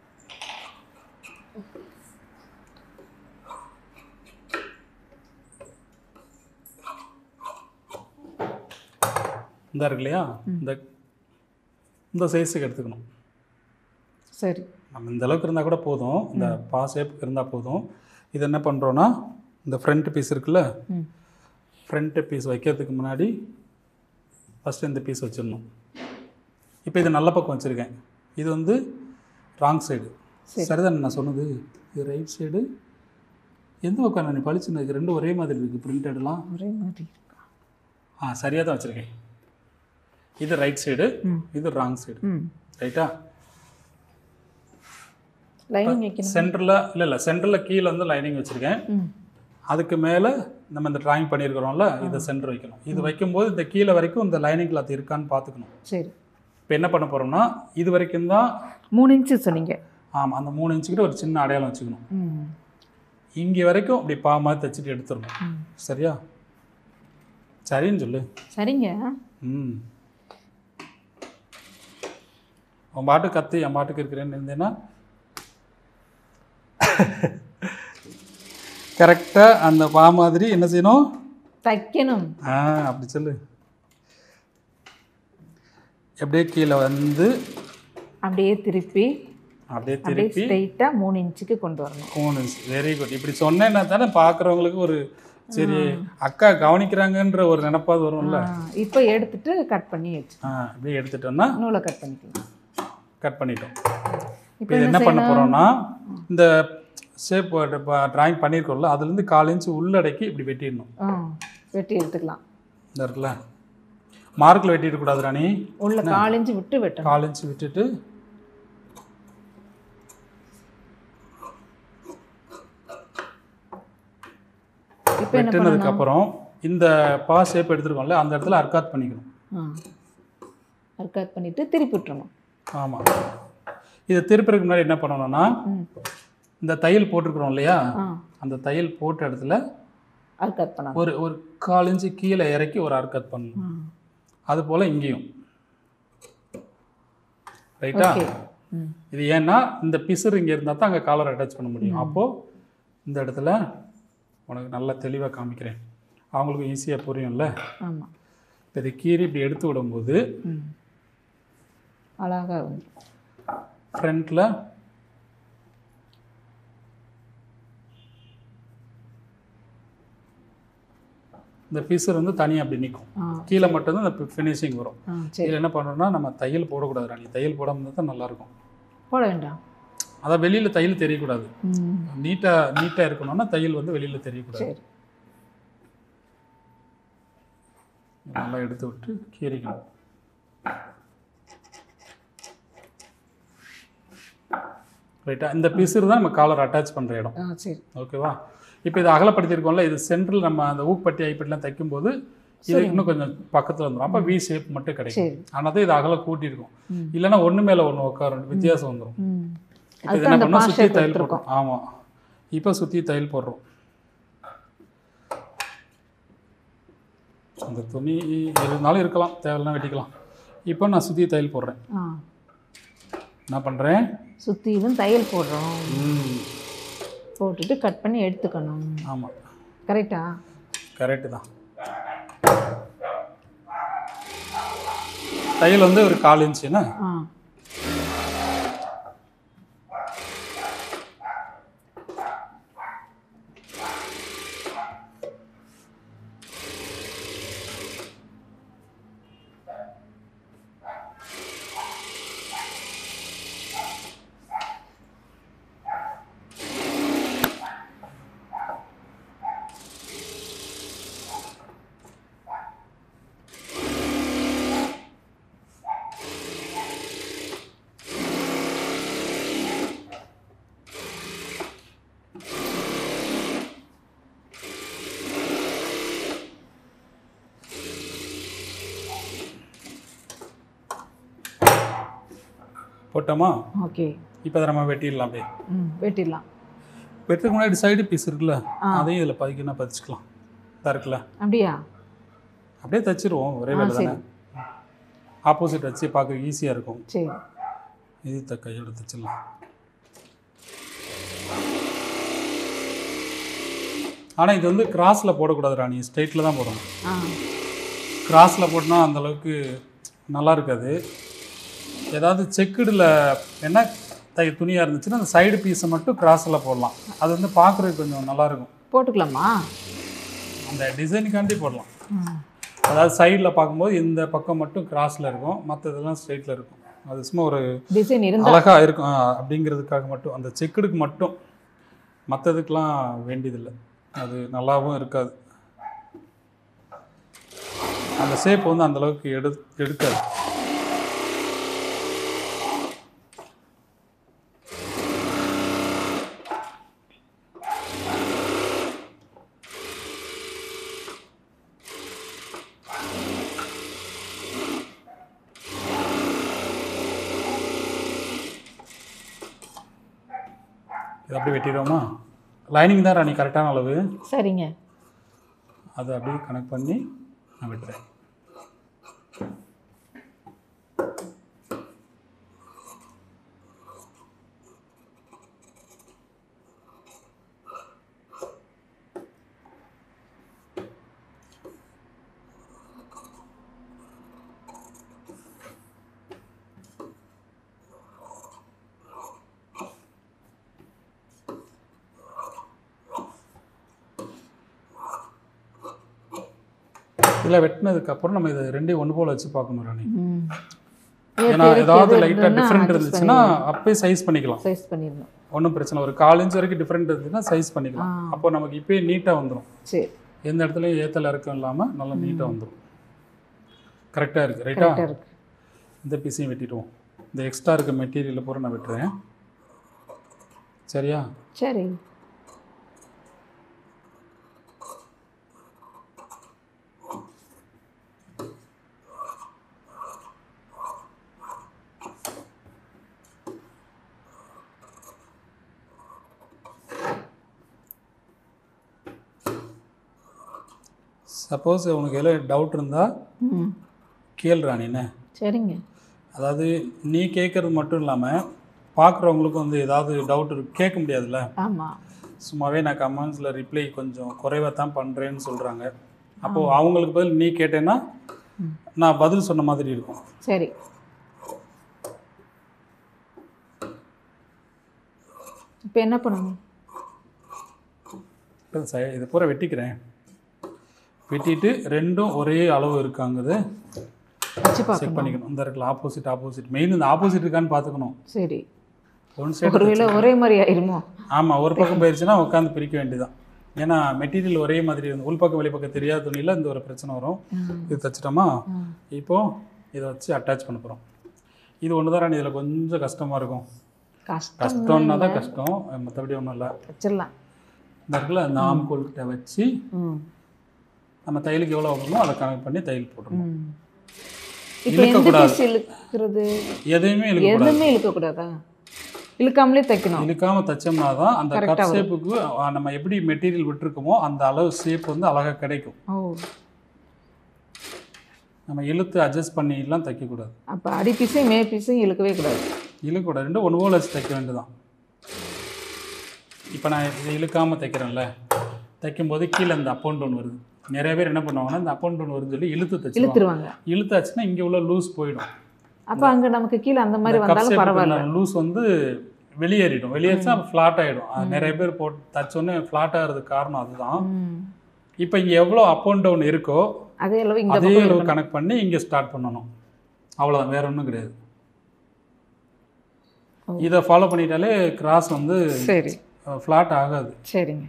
இந்த இருக்கு இல்லையா, இந்த இந்த சைஸுக்கு எடுத்துக்கணும். சரி. நம்ம இந்த அளவுக்கு இருந்தால் கூட போதும், இந்த பா ஷேப்புக்கு இருந்தால் போதும். இது என்ன பண்ணுறோன்னா இந்த ஃப்ரண்ட் பீஸ் இருக்குல்ல, ஃப்ரண்ட்டு பீஸ் வைக்கிறதுக்கு முன்னாடி ஃபஸ்ட்டு இந்த பீஸ் வச்சிடணும். இப்போ இது நல்ல பக்கம் வச்சுருக்கேன், இது வந்து ராங் சைடு. சரிதானே நான் சொன்னது? இது ரைட் சைடு. எந்த பக்கம் நான் பழிச்சுன்னு இது ரெண்டும் ஒரே மாதிரி இருக்குது, பிரிண்டட்லாம் ஒரே மாதிரி. ஆ, சரியாக தான் வச்சுருக்கேன். இது ரைட் சைடு, இது ராங் சைடு. ரைட்டா? லைனிங் வைக்கணும் சென்டரில். இல்லை இல்லை சென்டரில் கீழே வந்து லைனிங் வச்சுருக்கேன். அதுக்கு மேலே நம்ம இந்த ட்ராயிங் பண்ணியிருக்கிறோம்ல, இதை சென்டர் வைக்கணும். இது வைக்கும்போது இந்த கீழே வரைக்கும் இந்த லைனிங் கிளாத் இருக்கான்னு பார்த்துக்கணும். சரி. இப்போ என்ன பண்ண போகிறோம்னா இது வரைக்கும் தான் மூணு இன்ச்சு சொன்னீங்க. ஆமாம், அந்த மூணு இன்ச்சுக்கிட்ட ஒரு சின்ன அடையாளம் வச்சுக்கணும். இங்கே வரைக்கும் அப்படி பா மாதிரி தைச்சிட்டு எடுத்துடணும். சரியா? சரின்னு சொல்லு. சரிங்க. ம் உன் பாட்டுக்கு கற்று என் பாட்டுக்கு இருக்கிறேன்னு இருந்தேன்னா கரெக்டாக அந்த பா மாதிரி என்ன செய்யணும்? தைக்கணும். ஆ, அப்படி சொல்லு. அப்படியே கீழே வந்து அப்படியே திருப்பி அப்படியே திருப்பி ஸ்ட்ரைட்டாக மூணு இன்ச்சுக்கு கொண்டு வரணும். மூணு இன்ச்சு. Very good. இப்படி சொன்னேன்னா தானே பார்க்குறவங்களுக்கு ஒரு சரி அக்கா கவனிக்கிறாங்கன்ற ஒரு நினைப்பாது வரும்ல. இப்போ எடுத்துட்டு கட் பண்ணி வச்சு ஆ அப்படியே எடுத்துட்டோம்னா நூலை கட் பண்ணிக்கலாம். கட் பண்ணிட்டோம். இப்போ இது என்ன பண்ண போகிறோம்னா இந்த ஷேப் ட்ராயிங் பண்ணியிருக்கோம்ல அதுலேருந்து கால் இன்ச்சு உள்ளடக்கி இப்படி வெட்டிடணும். வெட்டி எடுத்துக்கலாம். இந்த இருக்குல்ல மார்க்கில் வெட்டிடக்கூடாது ராணி, உள்ள கால் இன்ச்சு விட்டு வெட்டணும். கால் இன்ச்சு விட்டுட்டு வெட்டினதுக்கப்புறம் இந்த பா ஷேப் எடுத்துருக்கோம்ல அந்த இடத்துல அர்க்காத் பண்ணிக்கணும். அர்க்காத் பண்ணிவிட்டு திருப்பி விட்டுறணும். ஆமாம். இதை திருப்பிறதுக்கு முன்னாடி என்ன பண்ணணும்னா இந்த தையல் போட்டிருக்கிறோம் இல்லையா அந்த தையல் போட்ட இடத்துல அர்க்காத் பண்ணணும். ஒரு ஒரு கால் இன்ச்சு கீழே இறக்கி ஒரு அர்க்காத் பண்ணணும். அது போல் இங்கேயும் ரைட்டா. இது ஏன்னா இந்த பிசுறு இங்கே இருந்தால் தான் அங்கே காலர் அட்டாச் பண்ண முடியும். அப்போது இந்த இடத்துல உனக்கு நல்லா தெளிவாக காமிக்கிறேன், அவங்களுக்கு ஈஸியாக புரியும்ல. ஆமாம். இப்போ இதை கீறி இப்படி எடுத்து விடும்போது அழகாக வந்து ஃப்ரண்ட்டில் இந்த பீஸர் வந்து தனியாக அப்படி நிற்கும், கீழே மட்டும்தான் இந்த ஃபினிஷிங் வரும். இதில் என்ன பண்ணணும்னா நம்ம தையல் போடக்கூடாது ராணி, தையல் போடாமல் தான் நல்லாயிருக்கும். போட வேண்டாம், அதான் வெளியில் தையல் தெரியக்கூடாது. நீட்டாக நீட்டாக இருக்கணும்னா தையல் வந்து வெளியில் தெரியக்கூடாது. நல்லா எடுத்து விட்டு கீறிக்கணும். ரைட்டா. இந்த பீஸர் தான் நம்ம காலர் அட்டாச் பண்ணுற இடம். சரி ஓகேவா. இப்போ இது அகலப்படுத்தியிருக்கோம்ல, இது சென்ட்ரல் நம்ம அந்த ஊக்பட்டி ஐப்பட்டிலாம் தைக்கும்போது இது இன்னும் கொஞ்சம் பக்கத்தில் வந்துடும். அப்போ வி ஷேப் மட்டும் கிடைக்கும். ஆனால் தான் இது அகல கூட்டியிருக்கும், இல்லைன்னா ஒன்று மேலே ஒன்று உட்காரும், வித்தியாசம் வந்துடும். இப்போ இது என்ன பண்ணோம், சுற்றி தையல் போடுறோம். ஆமாம், இப்போ சுற்றி தையல் போடுறோம். அந்த துணி இருந்தாலும் இருக்கலாம், தேவையில்லாம் வெட்டிக்கலாம். இப்போ நான் சுற்றி தையல் போடுறேன். என்ன பண்ணுறேன், சுற்றியும் தையல் போடுறோம், போட்டுட்டு கட் பண்ணி எடுத்துக்கணும். ஆமாம் கரெக்டா. கரெக்டு தான். தையல் வந்து ஒரு கால் இன்ச்சுன்னா போட்டோமா. ஓகே. இப்போ அதை நம்ம வெட்டிடலாம். அப்படியே ம் வெட்டிடலாம். வெட்டுறதுக்கு முன்னாடி சைடு பீஸ் இருக்குல்ல, அதையும் இதில் பதிக்கணும், பதிச்சுக்கலாம். இதாக இருக்குல்ல, அப்படியா, அப்படியே தைச்சிருவோம். ஒரே வேலை தானே, ஆப்போசிட் வச்சு பார்க்க ஈஸியாக இருக்கும். சரி, இது த கையோட தைச்சிடலாம். ஆனால் இது வந்து கிராஸில் போடக்கூடாது ராணி, ஸ்ட்ரெயிட்டில் தான் போடணும். கிராஸில் போட்டோன்னா அந்தளவுக்கு நல்லா இருக்காது. ஏதாவது செக்குடில் என்ன தை துணியாக இருந்துச்சுன்னா அந்த சைடு பீஸை மட்டும் கிராஸில் போடலாம். அது வந்து பார்க்குறதுக்கு கொஞ்சம் நல்லாயிருக்கும். போட்டுக்கலாமா, அந்த டிசைனுக்காண்டி போடலாம். அதாவது சைடில் பார்க்கும்போது இந்த பக்கம் மட்டும் கிராஸில் இருக்கும், மற்றதெல்லாம் ஸ்ட்ரெயிட்டில் இருக்கும். அது சும்மா ஒரு டிசைன் அழகாக இருக்கும் அப்படிங்கிறதுக்காக மட்டும், அந்த செக்குடுக்கு மட்டும், மற்றதுக்கெலாம் வேண்டியதில்லை. அது நல்லாவும் இருக்காது, அந்த ஷேப் வந்து அந்தளவுக்கு எடு எடுக்காது. இது அப்படி வெட்டிடுவோமா. லைனிங் தான் ராணி கரெக்டான அளவு. சரிங்க, அதை அப்படியே கனெக்ட் பண்ணி நான் வெட்டுறேன். இதில் வெட்டினதுக்கப்புறம் நம்ம இதை ரெண்டையும் ஒன்று போல் வச்சு பார்க்கணும் ராணி. ஏன்னா ஏதாவது லைட்டாக டிஃப்ரெண்ட் இருந்துச்சுன்னா அப்போயே சைஸ் பண்ணிக்கலாம். சைஸ் பண்ணிடணும், ஒன்றும் பிரச்சனை. ஒரு கால் இன்ச் வரைக்கும் டிஃப்ரெண்ட் இருந்துச்சுன்னா சைஸ் பண்ணிக்கலாம். அப்போ நமக்கு இப்போயே நீட்டாக வந்துடும். சரி, எந்த இடத்துலையும் ஏத்தல் இறக்கம் இல்லாமல் நல்லா நீட்டாக வந்துடும். கரெக்டாக இருக்குது. ரைட்டா? இருக்கு. இந்த பீஸையும் வெட்டிடுவோம். இந்த எக்ஸ்ட்ரா இருக்க மெட்டீரியலை பூரா நான் வெட்டுறேன். சரியா? சரி. சப்போஸ் உனக்கு எல்லாம் டவுட் இருந்தால் கேள்றா நீ. என்ன? சரிங்க. அதாவது நீ கேட்குறது மட்டும் இல்லாமல் பார்க்குறவங்களுக்கும் வந்து ஏதாவது டவுட் இருக்கு, கேட்க முடியாதுல்ல. ஆமாம். சும்மாவே நான் கமெண்ட்ஸில் ரிப்ளை கொஞ்சம் குறைவாக தான் பண்ணுறேன்னு சொல்கிறாங்க. அப்போது அவங்களுக்கு பதில் நீ கேட்டேன்னா நான் பதில் சொன்ன மாதிரி இருக்கும். சரி. இப்போ என்ன பண்ணணும்? இப்போ ச இது பூரா வெட்டிக்கிறேன். வெட்டிட்டு ரெண்டும் ஒரே அளவு இருக்காங்கிறது செக் பண்ணிக்கணும். இந்த இடத்துல ஆப்போசிட் ஆப்போசிட் மெயின் இந்த ஆப்போசிட் இருக்கான்னு பார்த்துக்கணும். சரி. ஒன் சைடு ஒருவேளை ஒரே மாதிரி ஆயிருமோ? ஆமாம், ஒரு பக்கம் போயிடுச்சுன்னா உட்காந்து பிரிக்க வேண்டியதான். ஏன்னா மெட்டீரியல் ஒரே மாதிரி இருந்து உள்பக்கம் வெளிப்பக்கம் தெரியாத துணியில் இந்த ஒரு பிரச்சனை வரும். இது தைச்சிட்டோமா? இப்போது இதை வச்சு அட்டாச் பண்ண போகிறோம். இது ஒன்று தான் இதில் கொஞ்சம் கஷ்டமாக இருக்கும். கஷ்டம்னா தான் கஷ்டம், மற்றபடி ஒன்றும் இல்லை. வச்சிடலாம். இந்த இடத்துல அந்த ஆம் கோல்கிட்ட வச்சு நம்ம தையலுக்கு எவ்வளோ ஆகணுமோ அதை கனெக்ட் பண்ணி தையல் போடணும். இழுக்கக்கூடாது. இழுக்கிறது எதையுமே எதுவுமே இழுக்கக்கூடாதா? இழுக்காமலே தைக்கணும். இழுக்காமல் தைச்சோம்னா தான் அந்த கட் ஷேப்புக்கு நம்ம எப்படி மெட்டீரியல் விட்டுருக்கோமோ அந்த அளவு ஷேப் வந்து அழகாக கிடைக்கும். ஓ, நம்ம இழுத்து அட்ஜஸ்ட் பண்ணிலாம் தைக்கக்கூடாது. அப்போ அடி பீஸையும் மே பீஸையும் இழுக்கவே கூடாது. இழுக்கக்கூடாது, ரெண்டும் ஒன்று போல் வச்சு தைக்க வேண்டியதான். இப்போ நான் இதை இழுக்காமல் தைக்கிறேன்ல, தைக்கும்போது கீழே இந்த அப்பவுண்ட் ஒன்று வருது. நிறைய பேர் என்ன பண்ணுவாங்கன்னா இந்த அப்பவுண்ட் ஒன்று வருதுன்னு சொல்லி இழுத்து தைச்சு இழுத்துருவாங்க. இழுத்தாச்சுன்னா இங்கே உள்ள லூஸ் போயிடும். அப்போ அங்கே நமக்கு கீழே அந்த மாதிரி வந்தாலும் பரவாயில்ல, லூஸ் வந்து வெளியேறிடும். வெளியேறிச்சா ஃப்ளாட் ஆகிடும். நிறைய பேர் போட்டு தைச்சோன்னே ஃப்ளாட் ஆகிறதுக்கு காரணம் அதுதான். இப்போ இங்கே எவ்வளோ அப் அண்ட் டவுன் இருக்கோ அதே அளவு இங்கே அதே அளவு கனெக்ட் பண்ணி இங்கே ஸ்டார்ட் பண்ணணும். அவ்வளோதான், வேற ஒன்றும் கிடையாது. இதை ஃபாலோ பண்ணிட்டாலே கிராஸ் வந்து சரி ஃப்ளாட் ஆகாது. சரிங்க.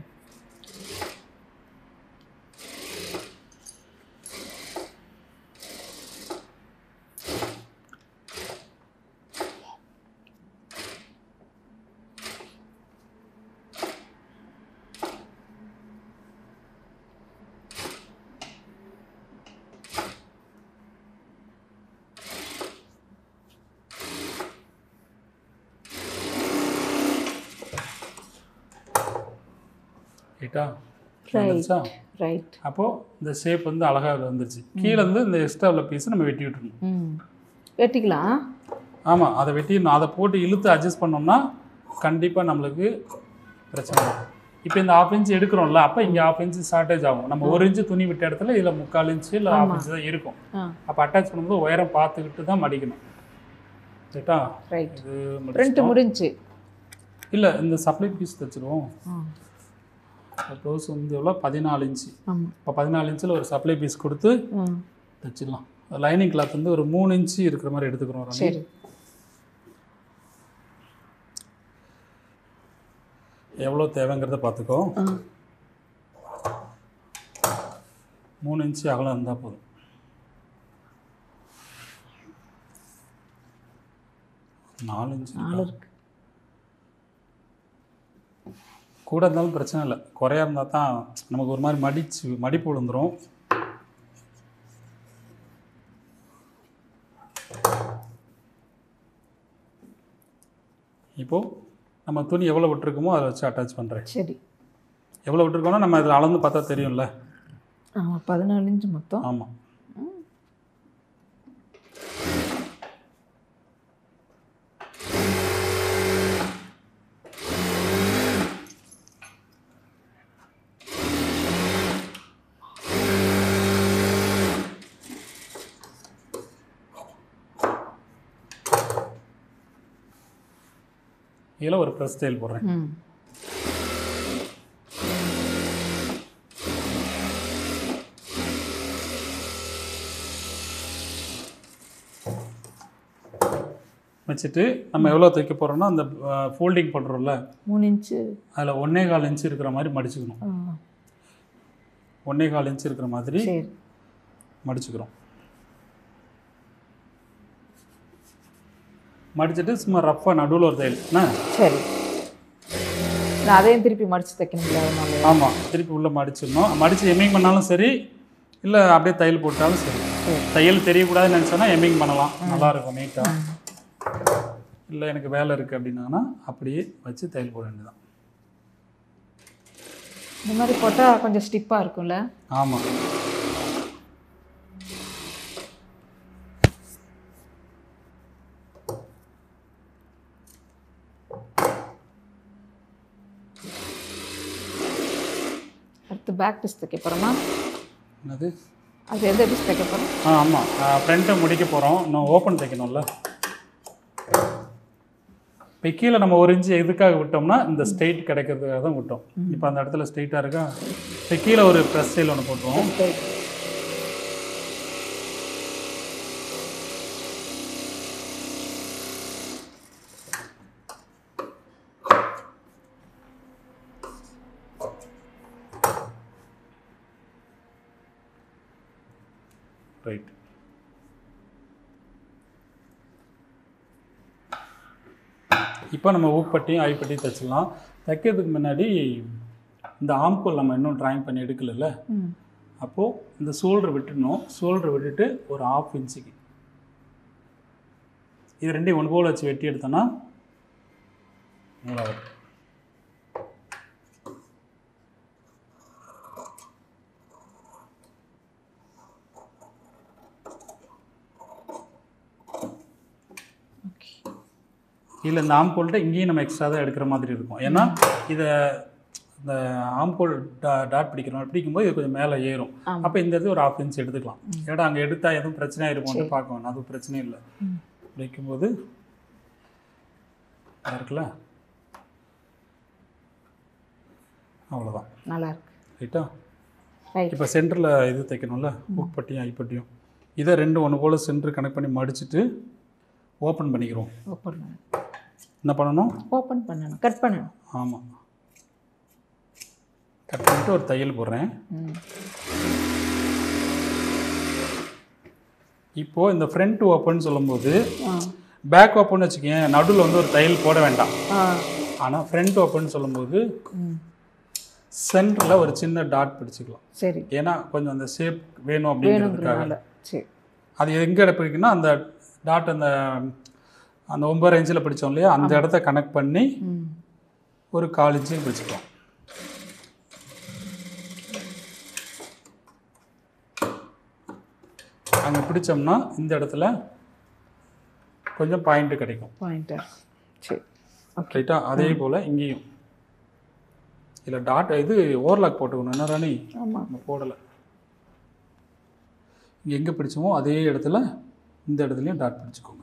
ரைட். அப்போது இந்த ஷேப் வந்து அழகாக வந்துருச்சு. கீழே இருந்து இந்த எக்ஸ்ட்ரா உள்ள பீஸை நம்ம வெட்டி விட்டுருணும். வெட்டிக்கலாம். ஆமாம், அதை வெட்டிடணும். அதை போட்டு இழுத்து அட்ஜஸ்ட் பண்ணோம்னா கண்டிப்பாக நம்மளுக்கு பிரச்சனை வரும். இப்போ இந்த ஆஃப் இன்ச் எடுக்கிறோம்ல, அப்போ இங்கே ஆஃப் இன்ச்சு ஷார்ட்டேஜ் ஆகும். நம்ம ஒரு இன்ச்சு துணி விட்ட இடத்துல இதில் முக்கால் இன்ச்சு இல்லை ஆஃப் இன்ச்சு தான் இருக்கும். அப்போ அட்டாச் பண்ணும்போது உயரம் பார்த்துக்கிட்டு தான் மடிக்கணும். ரைட்டா? ரைட். இது ரெண்டு முடிஞ்சு இல்லை, இந்த சப்ளை பீஸ் தைச்சிருவோம். ப்ளவுஸ் வந்து எவ்வளோ பதினாலு இன்ச்சு. இப்போ பதினாலு இன்ச்சில் ஒரு சப்ளை பீஸ் கொடுத்து தைச்சிடலாம். லைனிங் கிளாத் வந்து ஒரு மூணு இன்ச்சு இருக்கிற மாதிரி எடுத்துக்கிறோம். சரி. எவ்வளோ தேவைங்கிறத பார்த்துக்கோ. மூணு இன்ச்சு அகலம் இருந்தால் போதும். நாலு இன்ச்சு நாலு இருக்கு. கூட இருந்தாலும் பிரச்சனை இல்லை, குறையா இருந்தால் தான் நமக்கு ஒரு மாதிரி மடிச்சு மடிப்பு விழுந்துடும். இப்போது நம்ம துணி எவ்வளோ விட்டுருக்கோமோ அதை வச்சு அட்டாச் பண்ணுறேன். சரி. எவ்வளோ விட்டுருக்கோன்னா நம்ம இதில் அளந்து பார்த்தா தெரியும்ல. ஆமாம், பதினாலு இன்ச்சு மொத்தம். ஆமாம். இதில் ஒரு ப்ரெஸ் தையல் போடுறேன். வச்சுட்டு நம்ம எவ்வளோ தைக்க போகிறோம்னா அந்த ஃபோல்டிங் பண்ணுறோம்ல மூணு இன்ச்சு அதில் ஒன்றே கால் இன்ச்சு இருக்கிற மாதிரி மடிச்சுக்கணும். ஒன்றே கால் இன்ச்சு இருக்கிற மாதிரி மடிச்சுக்கிறோம். மடிச்சுட்டு சும்மா ரஃப்பாக நடுவில் ஒரு தையல் என்ன சரி. நான் அதையும் திருப்பி மடித்து தைக்கணுங்களா? அதனால ஆமாம், திருப்பி உள்ளே மடிச்சிடணும். மடித்து எம்மிங் பண்ணாலும் சரி, இல்லை அப்படியே தையல் போட்டாலும் சரி. தையல் தெரியக்கூடாதுன்னு நினச்சோன்னா எம்மிங் பண்ணலாம், நல்லாயிருக்கும் நீட்டாக. இல்லை எனக்கு வேலை இருக்குது அப்படின்னாங்கன்னா அப்படியே வச்சு தையல் போட வேண்டியதான். இந்த மாதிரி போட்டால் கொஞ்சம் ஸ்டிப்பாக இருக்கும்ல? ஆமாம். அடுத்து பேக் பீஸ் தைக்க போகிறோமா? என்னது அது எந்த பீஸ் தைக்க போகிறோம்? ஆ ஆமாம், ஃப்ரண்ட்டை முடிக்க போகிறோம். இன்னும் ஓப்பன் தைக்கணும்ல. இப்போ கீழே நம்ம ஒரு இன்ச்சு எதுக்காக விட்டோம்னா இந்த ஸ்ட்ரெயிட் கிடைக்கிறதுக்காக தான் விட்டோம். இப்போ அந்த இடத்துல ஸ்ட்ரெயிட்டாக இருக்கா. இப்போ கீழே ஒரு ப்ரெஸ் ஸ்டைல் ஒன்று போட்டுருவோம். ரைட். இப்போ நம்ம ஊப்பட்டியும் ஐப்பட்டியும் தைச்சிடலாம். தைக்கிறதுக்கு முன்னாடி இந்த ஆம்கோல் நம்ம இன்னும் ட்ராயிங் பண்ணி எடுக்கல. அப்போது இந்த ஷோல்டர் விட்டுடணும். ஷோல்டர் விட்டுட்டு ஒரு ஆஃப் இன்ச்சுக்கு இது ரெண்டையும் ஒன்று போல் வச்சு வெட்டி எடுத்தோன்னா நல்லா வரும். இல்லை இந்த ஆம்கோல்கிட்ட இங்கேயும் நம்ம எக்ஸ்ட்ரா தான் எடுக்கிற மாதிரி இருக்கும். ஏன்னா இதை இந்த ஆம்கோல் டா டாட் பிடிக்கிறோம் பிடிக்கும்போது இது கொஞ்சம் மேலே ஏறும். அப்போ இந்த இது ஒரு ஆஃப் இன்ச் எடுத்துக்கலாம். ஏன்னா அங்கே எடுத்தால் எதுவும் பிரச்சனையாக இருக்கும்னு பார்க்க வேணும். அது பிரச்சனையும் இல்லை. பிடிக்கும்போது இருக்குல்ல, அவ்வளோதான். நல்லா இருக்கு. ரைட்டா? இப்போ சென்டரில் இது தைக்கணும்ல, ஊப்பட்டியும் ஐப்பட்டியும். இதை ரெண்டு ஒன்று போல் சென்டர் கனெக்ட் பண்ணி மடிச்சுட்டு ஓப்பன் பண்ணிக்கிறோம். ஓப்பன் பண்ணணும். என்ன பண்ணணும்? ஓப்பன் பண்ணணும், கட் பண்ணணும். ஆமாம், கட் பண்ணிட்டு ஒரு தையல் போடுறேன். இப்போது இந்த ஃப்ரண்ட் ஓப்பன் சொல்லும்போது பேக் ஓப்பன் வச்சுக்கேன், நடுவில் வந்து ஒரு தையல் போட வேண்டாம். ஆனால் ஃப்ரண்ட் ஓப்பன் சொல்லும்போது சென்டரில் ஒரு சின்ன டாட் பிடிச்சிக்கலாம். சரி, ஏன்னா கொஞ்சம் அந்த ஷேப் வேணும் அப்படிங்கிறதுக்காக. சரி, அது எங்கே பிடிக்குன்னா அந்த டாட் அந்த அந்த ஒன்பது இன்ச்சில் பிடிச்சோம் இல்லையா, அந்த இடத்த கனெக்ட் பண்ணி ஒரு கால் இன்ச்சு பிடிச்சிக்கலாம். அங்கே பிடிச்சோம்னா இந்த இடத்துல கொஞ்சம் பாயிண்ட்டு கிடைக்கும். பாயிண்ட்டு. சரி, ரைட்டா? அதே போல் இங்கேயும் இல்லை டாட் இது ஓவர்லாக் போட்டுக்கணும். என்ன ராணி? நம்ம போடலை. இங்கே எங்கே பிடிச்சோமோ அதே இடத்துல இந்த இடத்துலையும் டாட் பிடிச்சிக்கோங்க.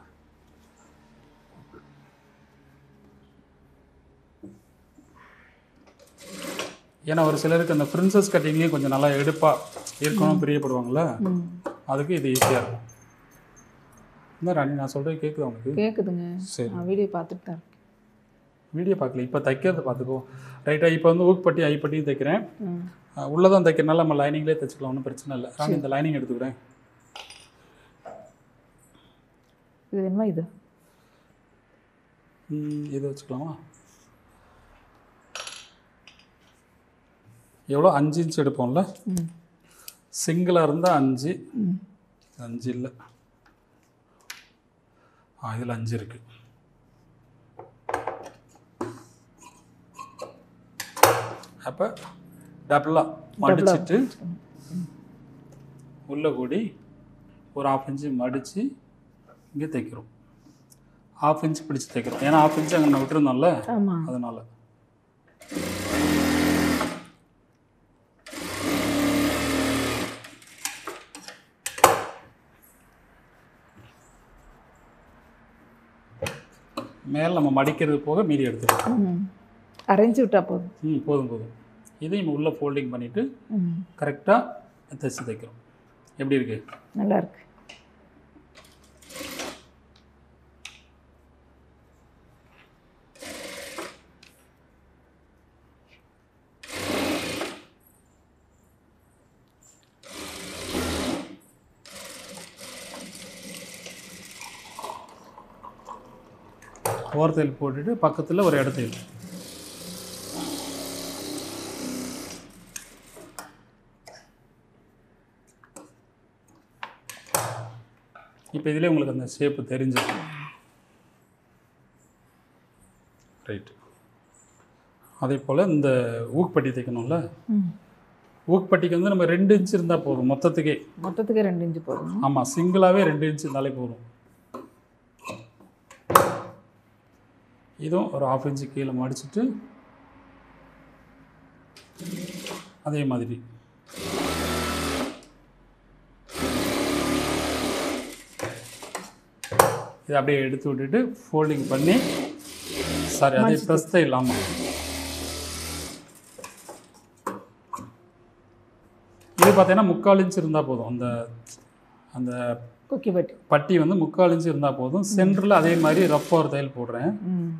ஏன்னா ஒரு சிலருக்கு அந்த பிரின்சஸ் கட்டிங்லேயும் கொஞ்சம் நல்லா எடுப்பாக இருக்கணும் பிரியப்படுவாங்கள்ல, அதுக்கு இது ஈஸியாக இருக்கும். என்ன ராணி நான் சொல்கிறது கேட்குதா உனக்கு? கேட்குதுங்க. சரி, நான் வீடியோ பார்த்துட்டு தான் இருக்கேன். வீடியோ பார்க்கல, இப்போ தைக்கிறத பார்த்துக்கோ. ரைட்டாக? இப்போ வந்து ஊக்குப்பட்டி ஐப்பட்டியும் தைக்கிறேன். உள்ளதான் தைக்கிறனால நம்ம லைனிங்லேயே தைச்சிக்கலாம், ஒன்றும் பிரச்சனை இல்லை. ராணி இந்த லைனிங் எடுத்துக்கிறேன். இது என்ன? இது இது வச்சுக்கலாமா? எவ்வளோ? அஞ்சு இன்ச் எடுப்போம்ல. சிங்கிளாக இருந்தால் அஞ்சு, அஞ்சு இல்லை, ஆ இதில் அஞ்சு இருக்குது. அப்போ டபுளாக மடிச்சுட்டு உள்ளே கூடி ஒரு ஆஃப் இன்ச்சு மடித்து இங்கே தைக்கிறோம். ஆஃப் இன்ச் பிடிச்சி தைக்கிறோம். ஏன்னா ஆஃப் இன்ச்சு அங்கே விட்டுருந்தோம்ல, அதனால். மேலே நம்ம மடிக்கிறது போக மீதி எடுத்துக்கலாம். அரைஞ்சி விட்டா போதும். ம் போதும் போதும். இதையும் உள்ளே ஃபோல்டிங் பண்ணிவிட்டு கரெக்டாக தைச்சி தைக்கிறோம். எப்படி இருக்குது? நல்லா இருக்கு. ஓரத்தையில் போட்டுட்டு பக்கத்தில் ஒரு இடத்தையில். இப்போ இதிலே உங்களுக்கு அந்த ஷேப்பு தெரிஞ்சிடும். ரைட்டு. அதே போல் இந்த ஊக்குப்பட்டி தைக்கணும்ல, ஊக்குப்பட்டிக்கு வந்து நம்ம ரெண்டு இன்ச்சு இருந்தால் போதும் மொத்தத்துக்கே. மொத்தத்துக்கு ரெண்டு இன்ச்சு போதும். ஆமாம், சிங்கிளாகவே ரெண்டு இன்ச்சு இருந்தாலே போதும். இதுவும் ஒரு ஆஃப் இன்ச்சு கீழே மடிச்சுட்டு அதே மாதிரி இதை அப்படியே எடுத்து விட்டுட்டு ஃபோல்டிங் பண்ணி, சாரி அதே ப்ரெஸ் தான் இல்லாமல் இது பார்த்தீங்கன்னா முக்கால் இன்ச்சு இருந்தால் போதும். அந்த அந்த கொக்கி பட்டி பட்டி வந்து முக்கால் இன்ச்சு இருந்தால் போதும். சென்டரில் அதே மாதிரி ரஃப்பாக ஒரு தையல் போடுறேன்.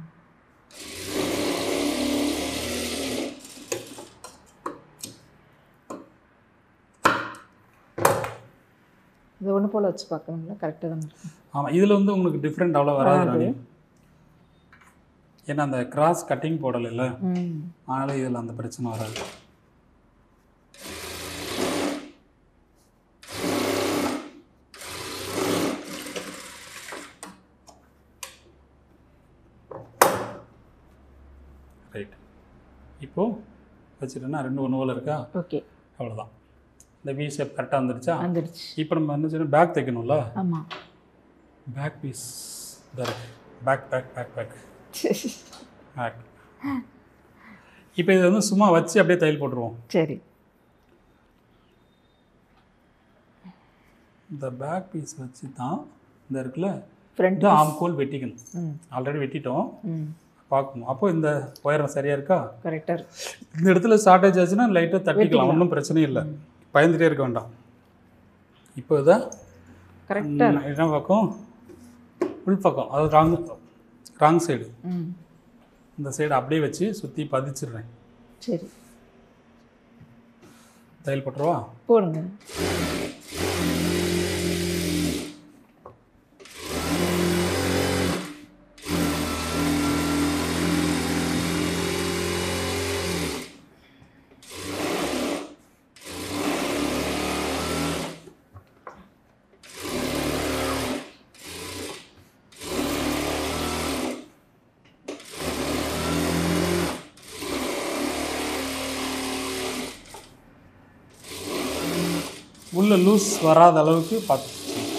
இது ஒன்று போல் வச்சு பார்க்கணுங்களா? கரெக்டாக தான் இருக்கும். ஆமாம், இதில் வந்து உங்களுக்கு டிஃப்ரெண்ட் அவ்வளோ வராது ராணி. ஏன்னா அந்த கிராஸ் கட்டிங் போடலைல்ல, அதனால் இதில் அந்த பிரச்சனை வராது. ரைட். இப்போது வச்சுட்டேன்னா ரெண்டு ஒன்று போல் இருக்கா? ஓகே, அவ்வளோதான். இந்த வி ஷேப் கரெக்டாக வந்துடுச்சா? வந்துடுச்சு. இப்போ நம்ம என்ன செய்யணும், பேக் தைக்கணும்ல. ஆமாம், back piece back back back back back back இப்போ இதை வந்து சும்மா வச்சு அப்படியே தையல் போட்டுருவோம். சரி. இந்த பேக் பீஸ் வச்சு தான் இந்த இருக்குல்ல ஃப்ரண்ட் ஆம்கோல் வெட்டிக்கணும். ஆல்ரெடி வெட்டிட்டோம், பார்க்கணும். அப்போ இந்த உயரம் சரியாக இருக்கா? கரெக்டாக இருக்கு. இந்த இடத்துல ஷார்ட்டேஜ் ஆச்சுன்னா லைட்டாக தட்டிக்கலாம், ஒன்றும் பிரச்சனையும் இல்லை. பயந்துகிட்டே இருக்க வேண்டாம். இப்போ இதை கரெக்டாக என்ன பக்கம், உள் பக்கம், அது ராங் ராங் சைடு, இந்த சைடு அப்படியே வச்சு சுற்றி பதிச்சிடுறேன். சரி, தையல் போட்டுருவா? போடுங்க. உள்ள லூஸ் வராத அளவுக்கு பார்த்து.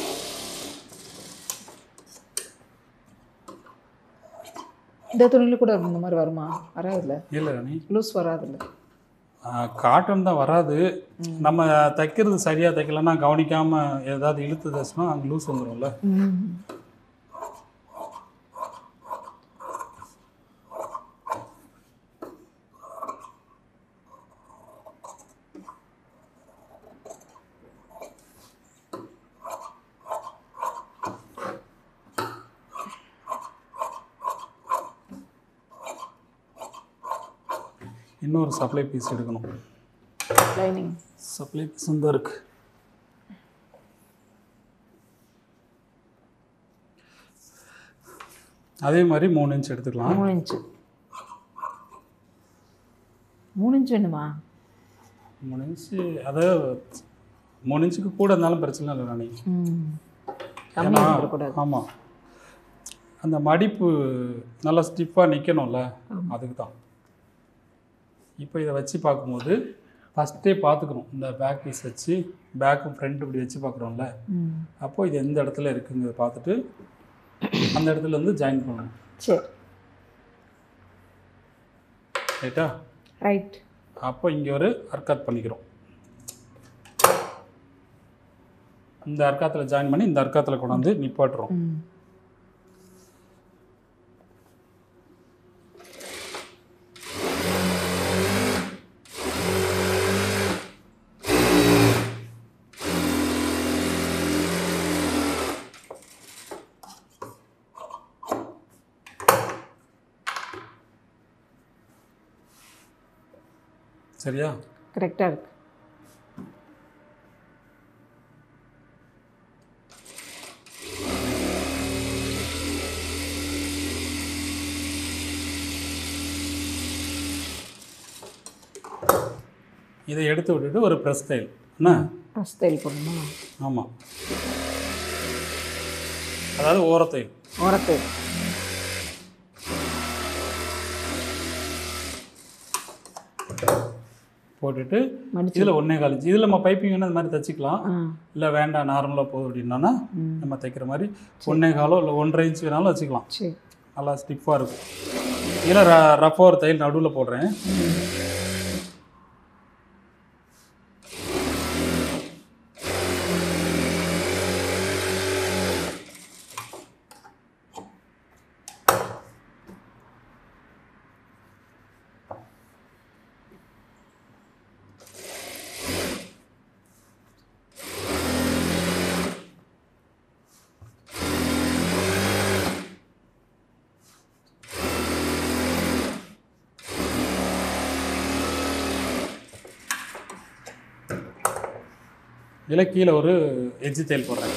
இந்த துணியில் கூட இந்த மாதிரி வருமா? வராதுல்ல? இல்லை ராணி, லூஸ் வராதுல்ல. காட்டன் தான் வராது. நம்ம தைக்கிறது சரியாக தைக்கலன்னா கவனிக்காமல் ஏதாவது இழுத்து தைச்சோன்னா அங்கே லூஸ் வந்துடும்ல. இன்னொரு சப்ளை பீஸ் எடுக்கணும். லைனிங் சப்ளை பீஸ் இந்த இருக்கு. அதே மாதிரி மூணு இன்ச் எடுத்துக்கலாம். மூணு இன்ச்சு மூணு இன்ச் வேணுமா? மூணு இன்ச்சு அதை மூணு இன்ச்சுக்கு கூட இருந்தாலும் பிரச்சனை இல்லை ராணி. ஏன்னா ஆமாம், அந்த மடிப்பு நல்லா ஸ்டிஃபாக நிற்கணும்ல, அதுக்கு தான். இப்போ இதை வச்சு பார்க்கும்போது ஃபஸ்ட்டே பார்த்துக்கணும். இந்த பேக் பீஸ் வச்சு பேக்கும் ஃப்ரண்ட் இப்படி வச்சு பார்க்குறோம்ல, அப்போது இது எந்த இடத்துல இருக்குங்கிறத பார்த்துட்டு அந்த இடத்துல வந்து ஜாயின் பண்ணணும். சரி, ரைட்டா? ரைட். அப்போ இங்கே ஒரு அர்க்காத் பண்ணிக்கிறோம். இந்த அர்க்காத்தில் ஜாயின் பண்ணி இந்த அர்க்காத்தில் கொண்டாந்து நிப்பாட்டுறோம். சரியா? கரெக்டாக இருக்கு. இதை எடுத்து விட்டுட்டு ஒரு ப்ரெஸ் தையல் என்ன ப்ரெஸ் தையல் போடணுமா? ஆமாம், அதாவது ஓரத்தையல் ஓரத்தையல் போட்டுட்டு இதில் ஒன்றே கால் இன்ச்சு இதில் நம்ம பைப்பிங் வேணும், இந்த மாதிரி தைச்சிக்கலாம். இல்லை வேண்டாம் நார்மலாக போதும் அப்படின்னா நம்ம தைக்கிற மாதிரி ஒன்றே காலோ இல்லை ஒன்றரை இன்ச்சு வேணாலும் வச்சுக்கலாம். நல்லா ஸ்டிஃபாக இருக்கும். இதில் ர ரஃபாக ஒரு தையல் நடுவில் போடுறேன். இதில் கீழே ஒரு எட்ஜ் தையல் போடுறேன்.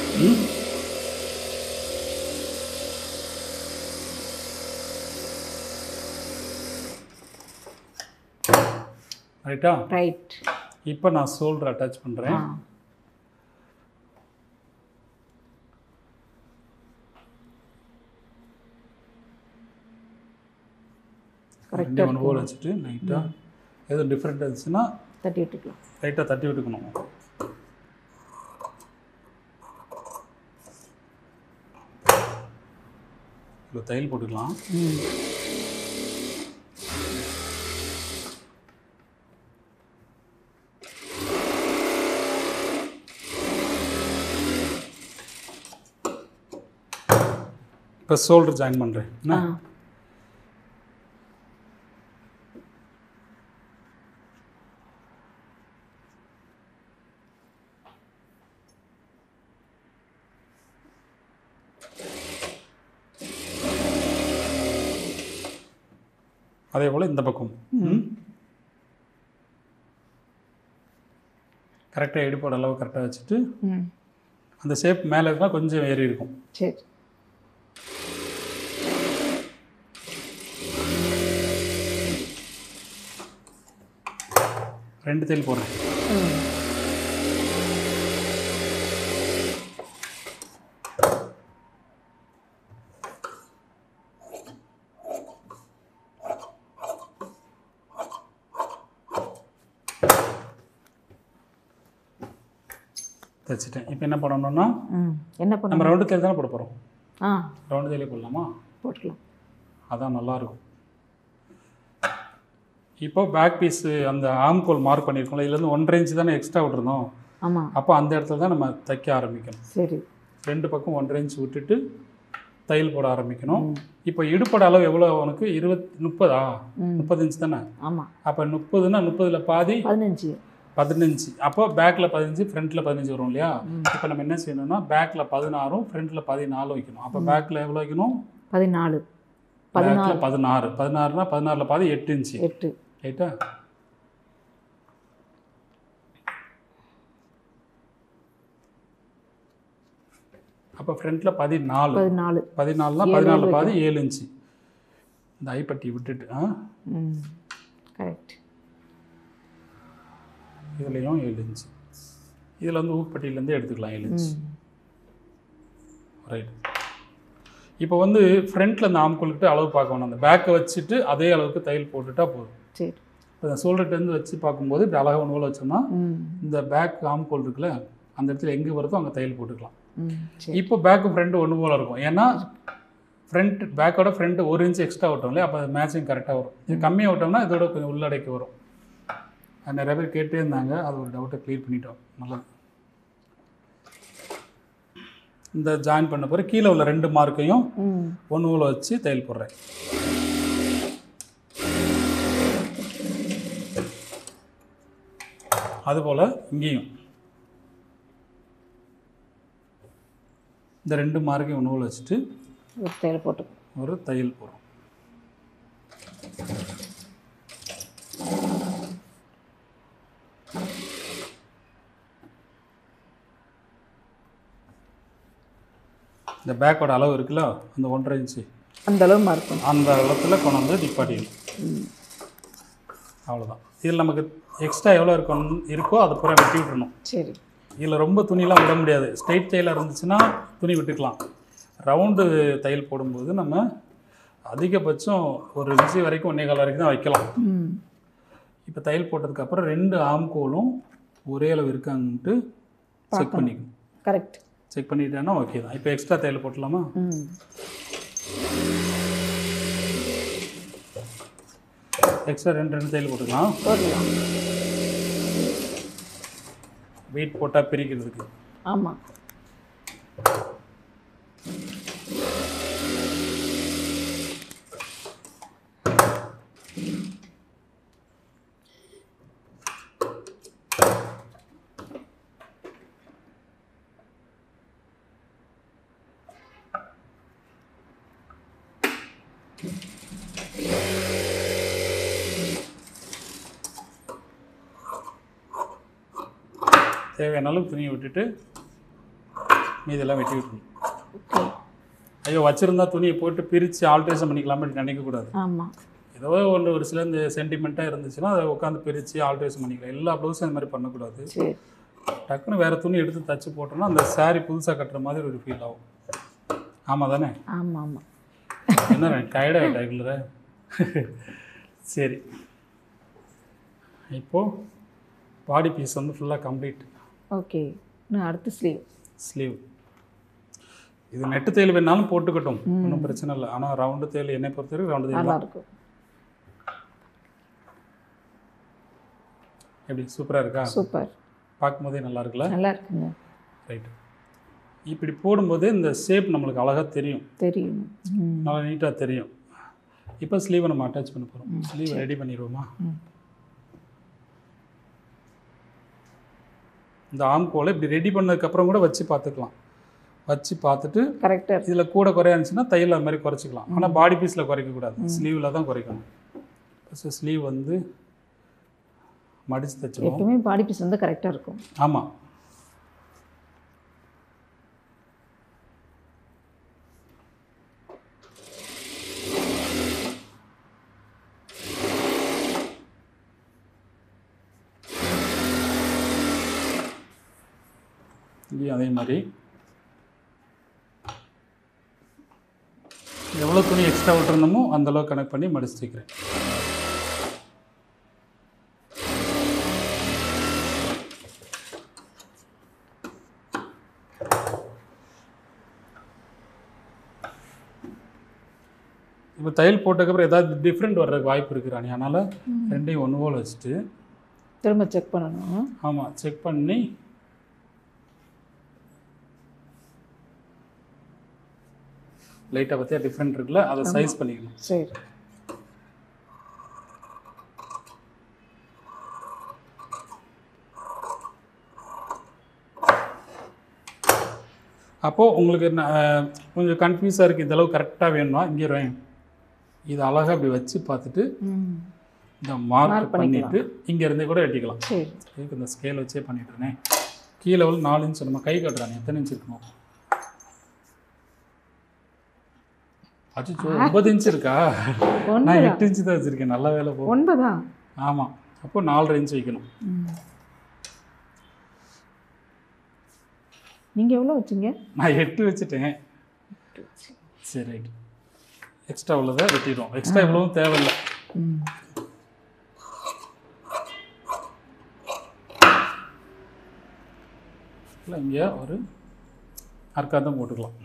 ரைட்டா? ரைட். இப்போ நான் ஷோல்டர் அட்டாச் பண்ணுறேன். கரெக்டாக ஒன்று போல் வச்சுட்டு லைட்டாக எதுவும் டிஃப்ரெண்ட் இருந்துச்சுன்னா தட்டி விட்டுக்கலாம். லைட்டாக தட்டி விட்டுக்கணும். இப்போ தையல் போட்டுக்கலாம். இப்போ ஷோல்டர் ஜாயின் பண்ணுறேன். என்ன அதே போல் இந்த பக்கம் கரெக்டாக இடுப்போட அளவு கரெக்டாக வச்சுட்டு அந்த ஷேப் மேலே இருந்தால் கொஞ்சம் ஏறி இருக்கும். சரி. ரெண்டு தையல் போடுறேன். தைச்சிட்டேன். இப்போ என்ன பண்ணணும்னா என்ன பண்ண நம்ம ரவுண்டு தையல் தானே போட போகிறோம். ஆ ரவுண்டு தையல் போடலாமா? போட்டுக்கலாம். அதான் நல்லாயிருக்கும். இப்போ பேக் பீஸு அந்த ஆம்கோல் மார்க் பண்ணியிருக்கோம்ல, இதுலேருந்து ஒன்றரை இன்ச்சு தானே எக்ஸ்ட்ரா விட்டுருந்தோம். ஆமாம். அப்போ அந்த இடத்துல தான் நம்ம தைக்க ஆரம்பிக்கணும். சரி. ரெண்டு பக்கம் ஒன்றரை இன்ச்சு விட்டுட்டு தையல் போட ஆரம்பிக்கணும். இப்போ இடுப்போட அளவு எவ்வளோ உனக்கு? இருபத் முப்பதா முப்பது இன்ச்சு தானே? ஆமாம். அப்போ முப்பதுன்னா முப்பதில் பாதி பதினஞ்சு பதினஞ்சு அப்போ பேக்கில் பதினஞ்சு ஃப்ரண்ட்டில் பதினஞ்சு வரும் இல்லையா? இப்போ நம்ம என்ன செய்யணும்னா பேக்கில் பதினாறும் ஃப்ரண்ட்டில் பதினாலும் வைக்கணும். அப்போ பேக்கில் எவ்வளோ வைக்கணும்? பதினாலு. பேக்கில் பதினாறு. பதினாறுனா பதினாறில் பாதி எட்டு இன்ச்சு. எட்டு. ரைட்டா? அப்போ ஃப்ரண்ட்டில் பதினாலு. பதினாலு பதினாலுனா பதினாலில் பாதி ஏழு இன்ச்சு. இந்த ஐப்பட்டி விட்டுட்டு ஆ கரெக்ட். இதுலேயும் ஏழு இன்ச்சு. இதில் வந்து ஊப்பட்டியிலேருந்து எடுத்துக்கலாம் ஏழு இன்ச்சு. ரைட். இப்போ வந்து ஃப்ரண்ட்டில் இந்த ஆம்கோல்கிட்ட அளவு பார்க்கணும். அந்த பேக்கை வச்சுட்டு அதே அளவுக்கு தையல் போட்டுட்டா போதும். சரி. இப்போ இந்த ஷோல்டர்லேருந்து வச்சு பார்க்கும்போது இப்படி அழகாக ஒன்று போல் வச்சோம்னா இந்த பேக் ஆம்கோல் இருக்குல்ல, அந்த இடத்துல எங்கே வருதோ அங்கே தையல் போட்டுக்கலாம். இப்போ பேக்கு ஃப்ரண்ட்டு ஒன்று போல் இருக்கும். ஏன்னா ஃப்ரண்ட் பேக்கோட ஃப்ரண்ட்டு ஒரு இன்ச்சு எக்ஸ்ட்ரா விட்டோம் இல்லையா? அப்போ மேட்சிங் கரெக்டாக வரும். இது கம்மியாக விட்டோம்னா இதோட கொஞ்சம் உள்ளடக்கி வரும். அது நிறைய பேர் கேட்டே இருந்தாங்க, அது ஒரு டவுட்டை க்ளியர் பண்ணிட்டோம். நல்லா இந்த ஜாயின் பண்ண பிறகு கீழே உள்ள ரெண்டு மார்க்கையும் ஒன்று போல் வச்சு தையல் போடுறேன். அதுபோல் இங்கேயும் இந்த ரெண்டு மார்க்கையும் ஒன்று போல் வச்சுட்டு ஒரு தையல் போட்டு ஒரு தையல் போடுறோம். இந்த பேக்கோட அளவு இருக்குல்ல, அந்த ஒன்றரை இன்ச்சு அந்த அளவு மார்க்கும் அந்த அளவுல கொண்டு வந்து நிப்பாட்டிடணும். அவ்வளோதான். இதில் நமக்கு எக்ஸ்ட்ரா எவ்வளோ இருக்கும் இருக்கோ அதை பூரா வெட்டி விட்டுறணும். சரி. இதில் ரொம்ப துணியெலாம் விட முடியாது. ஸ்ட்ரெயிட் தையலாக இருந்துச்சுன்னா துணி விட்டுக்கலாம். ரவுண்டு தையல் போடும்போது நம்ம அதிகபட்சம் ஒரு இன்ச்சு வரைக்கும் ஒன்றே கால் வரைக்கும் தான் வைக்கலாம். இப்போ தையல் போட்டதுக்கப்புறம் ரெண்டு ஆம்கோலும் ஒரே அளவு இருக்காங்கன்ட்டு செக் பண்ணிக்கணும். கரெக்ட். செக் பண்ணிட்டேன்னா ஓகே தான். இப்போ எக்ஸ்ட்ரா தையல் போட்டலாமா? எக்ஸ்ட்ரா ரெண்டு ரெண்டு தையல் போட்டுக்கலாம். வெயிட் போட்டால் பிரிக்கிறதுக்கு. ஆமாம். தேவையான அளவுக்கு துணியை விட்டுட்டு மீதெல்லாம் வெட்டி விட்டுணும். ஐயோ வச்சுருந்தா துணியை போட்டு பிரித்து ஆல்ட்ரேஷன் பண்ணிக்கலாம்னு நினைக்கக்கூடாது. ஆமாம். ஏதோ ஒன்று ஒரு சில இந்த சென்டிமெண்ட்டாக இருந்துச்சுன்னா அதை உட்காந்து பிரித்து ஆல்ட்ரேஷன் பண்ணிக்கலாம். எல்லா ப்ளவுஸும் அந்த மாதிரி பண்ணக்கூடாது. டக்குன்னு வேறு துணி எடுத்து தச்சு போட்டோம்னா அந்த சாரீ புதுசாக கட்டுற மாதிரி ஒரு ஃபீல் ஆகும். ஆமாம் தானே? ஆமாம் ஆமாம். என்ன டயர்டாக ரெகுலராக. சரி, இப்போது பாடி பீஸ் வந்து ஃபுல்லாக கம்ப்ளீட். ஓகே. நான் அடுத்து ஸ்லீவ். ஸ்லீவ் இது நெட்டு தையல் வேணாலும் போட்டுக்கட்டும், ஒன்றும் பிரச்சனை இல்லை. ஆனால் ரவுண்டு தையல் என்னை பொறுத்த வரைக்கும் ரவுண்டு தையல் நல்லா இருக்கும். எப்படி சூப்பராக இருக்கா? சூப்பர். பார்க்கும்போதே நல்லா இருக்குல்ல? நல்லா இருக்குங்க. ரைட்டு. இப்படி போடும்போது இந்த ஷேப் நம்மளுக்கு அழகாக தெரியும். தெரியும். நல்லா நீட்டாக தெரியும். இப்போ ஸ்லீவை நம்ம அட்டாச் பண்ண போகிறோம். ஸ்லீவை ரெடி பண்ணிடுவோமா? இந்த ஆம்கோலை இப்படி ரெடி பண்ணதுக்கப்புறம் கூட வச்சு பார்த்துக்கலாம். வச்சு பார்த்துட்டு கரெக்டாக இதில் கூட குறையாச்சுன்னா தையல் அது மாதிரி குறைச்சிக்கலாம். ஆனால் பாடி பீஸில் குறைக்கக்கூடாது, ஸ்லீவில் தான் குறைக்கணும். ஃபஸ்ட்டு ஸ்லீவ் வந்து மடித்து தைச்சிடுவோம். எப்பவுமே பாடி பீஸ் வந்து கரெக்டாக இருக்கும். ஆமாம். இங்கேயும் அதே மாதிரி எவ்வளோ துணி எக்ஸ்ட்ரா விட்டுருந்தோமோ அந்தளவு கனெக்ட் பண்ணி மடிச்சு தைக்கிறேன். இப்போ தையல் போட்டதுக்கப்புறம் ஏதாவது டிஃப்ரெண்ட் வர்றதுக்கு வாய்ப்பு இருக்கிறானே, அதனால் ரெண்டையும் ஒன்று போல் வச்சுட்டு திரும்ப செக் பண்ணணும். ஆமாம், செக் பண்ணி லைட்டாக பார்த்தியா டிஃப்ரெண்ட் இருக்குல்ல, அதை சைஸ் பண்ணிக்கணும். சரி. அப்போது உங்களுக்கு கொஞ்சம் கன்ஃபியூஸாக இருக்குது, இந்தளவு கரெக்டாக வேணுமா, இங்கே வேணும். இது அழகாக இப்படி வச்சு பார்த்துட்டு இந்த மார்க் பண்ணிவிட்டு இங்கேருந்தே கூட வெட்டிக்கலாம். இதுக்கு இந்த ஸ்கேல் வச்சே பண்ணிட்டுருனே. கீழே வந்து நாலு இன்ச் நம்ம கை கட்டுறாங்க, எத்தனை இன்ச் இருக்கணும்? அச்சோ, ஒன்பது இன்ச் இருக்கா? நான் எட்டு இன்ச்சு தான் வச்சுருக்கேன். நல்ல வேலை போ. ஒன்பதா? ஆமாம். அப்போ நாலரை இன்ச் வைக்கணும். நீங்கள் எவ்வளோ வச்சிங்க? நான் எட்டு வச்சுட்டேன். சரி, ரைட். எக்ஸ்ட்ரா உள்ளதை வெட்டிடுவோம். எக்ஸ்ட்ரா இவ்வளவும் தேவையில்லை. இல்லை, இங்கே ஒரு அர்க்காதம் போட்டுக்கலாம்.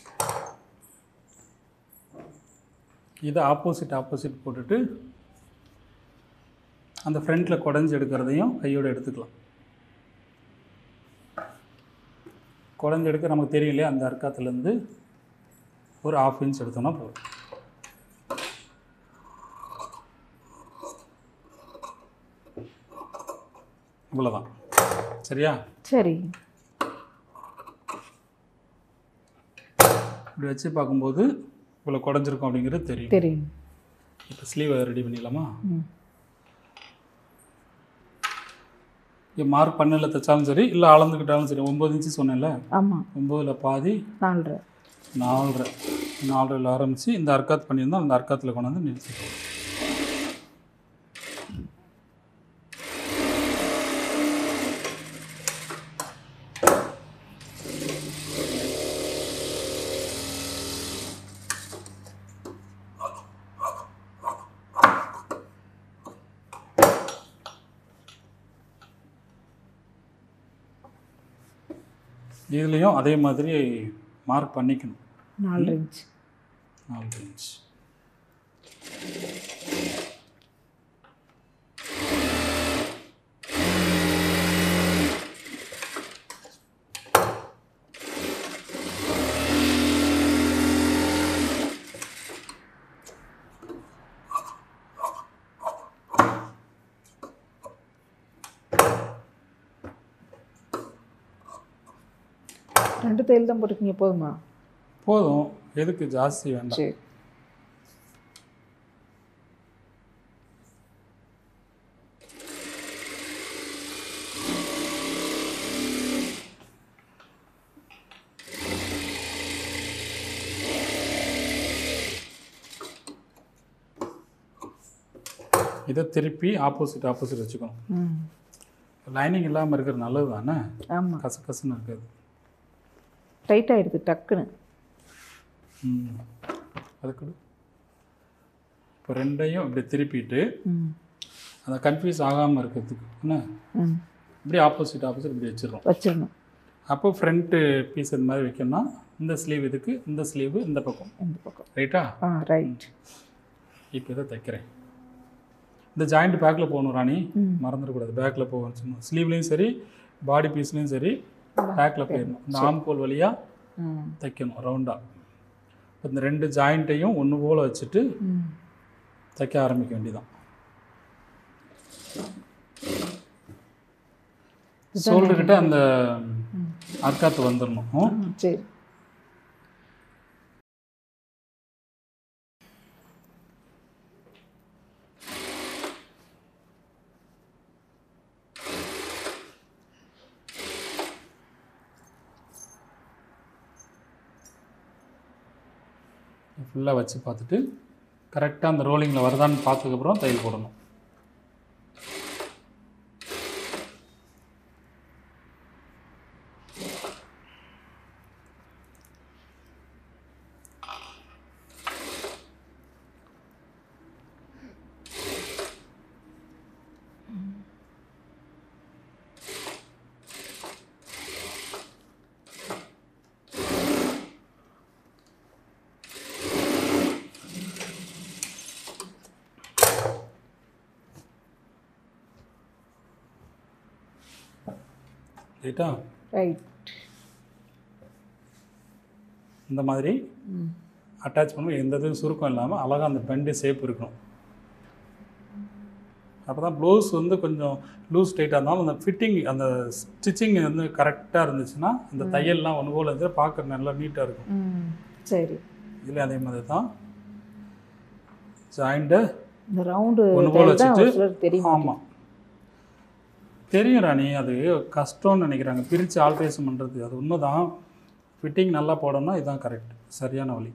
இதை ஆப்போசிட் ஆப்போசிட் போட்டுட்டு அந்த ஃப்ரண்ட்டில் குடஞ்சி எடுக்கிறதையும் கையோடு எடுத்துக்கலாம். குடஞ்சி எடுக்க நமக்கு தெரியும் இல்லையா, அந்த அர்க்காத்துலேருந்து ஒரு ஆஃப் இன்ச் எடுத்தோம்னா போதும். இவ்வளோதான். சரியா? சரி. இப்படி வச்சு பார்க்கும்போது இவ்வளோ குடஞ்சிருக்கும் அப்படிங்கிறது தெரியும். தெரியும். இப்போ ஸ்லீவை ரெடி பண்ணிடலாமா? மார்க் பண்ணல தைச்சாலும் சரி, இல்லை அளந்துக்கிட்டாலும் சரி. ஒம்பது இன்ச்சு சொன்னேன்ல? ஆமாம். ஒம்பதில் பாதி நாலரை நாலரை நாலரையில் ஆரம்பித்து இந்த அர்க்காத் பண்ணியிருந்தோம், அந்த அர்க்காத்தில் கொண்டாந்து நிறுத்திக்கலாம். இதுலேயும் அதே மாதிரி மார்க் பண்ணிக்கணும். நாலு இன்ச் நாலு இன்ச். ரெண்டு தையல் தான் போட்டுருக்கீங்க, போதுமா? போதும், எதுக்கு ஜாஸ்தி வேண்டாம். சரி. இதை திருப்பி ஆப்போசிட் ஆப்போசிட் வச்சுக்கணும். ம் லைனிங் இல்லாமல் இருக்கிறது நல்லது தானே? ஆமாம், கச கசன்னு இருக்காது. டைட் ஆகிடுது டக்குன்னு. ம் அதுக்கு இப்போ ரெண்டையும் இப்படி திருப்பிட்டு ம் அந்த கன்ஃபியூஸ் ஆகாமல் இருக்கிறதுக்கு என்ன ம் இப்படி ஆப்போசிட் ஆப்போசிட் இப்படி வச்சிடறோம். வச்சிடணும். அப்போ ஃப்ரண்ட்டு பீஸ் இந்த மாதிரி வைக்கணும்னா இந்த ஸ்லீவ் இதுக்கு, இந்த ஸ்லீவ் இந்த பக்கம், இந்த பக்கம். ரைட்டா? ஆ ரைட். இப்போ இதை தைக்கிறேன். இந்த ஜாயிண்ட் பேக்கில் போகணும் ராணி, ம். மறந்துடக்கூடாது. பேக்கில் போகணும். ஸ்லீவ்லேயும் சரி பாடி பீஸ்லேயும் சரி பேக்கில் போயிடணும். இந்த ஆம்கோல் வழியாக ம் தைக்கணும் ரவுண்டாக. இந்த ரெண்டு ஜாயிண்ட்டையும் ஒன்று போல் வச்சுட்டு ம் தைக்க ஆரம்பிக்க வேண்டியதான். ஷோல்டர்கிட்ட அந்த அர்க்காத்து வந்துடணும். ம் சரி. ஃபுல்லாக வச்சு பார்த்துட்டு கரெக்டாக அந்த ரோலிங்கில் வருதான்னு பார்த்ததுக்கப்புறம் தையல் போடணும். ரைட்டா? ரைட். இந்த மாதிரி ம் அட்டாச் பண்ணும்போது எந்த இதுவும் சுருக்கம் இல்லாமல் அழகாக அந்த பெண்டு ஷேப் இருக்கணும். அப்போ தான் ப்ளவுஸ் வந்து கொஞ்சம் லூஸ் டைட்டாக இருந்தாலும் அந்த ஃபிட்டிங் அந்த ஸ்டிச்சிங் வந்து கரெக்டாக இருந்துச்சுன்னா இந்த தையல்லாம் ஒன்று போல் இருந்து பார்க்க நல்லா நீட்டாக இருக்கும். ம் சரி. இதில் அதே மாதிரி தான் ஜாயிண்ட்டை இந்த ரவுண்டு ஒன்று போல் வச்சுட்டு. தெரியும். ஆமாம் தெரியும் ராணி, அது கஷ்டம்னு நினைக்கிறாங்க பிரித்து ஆல்ட்ரேஷன் பண்ணுறது. அது உண்மை தான். ஃபிட்டிங் நல்லா போடணும்னா இதுதான் கரெக்ட், சரியான வழி.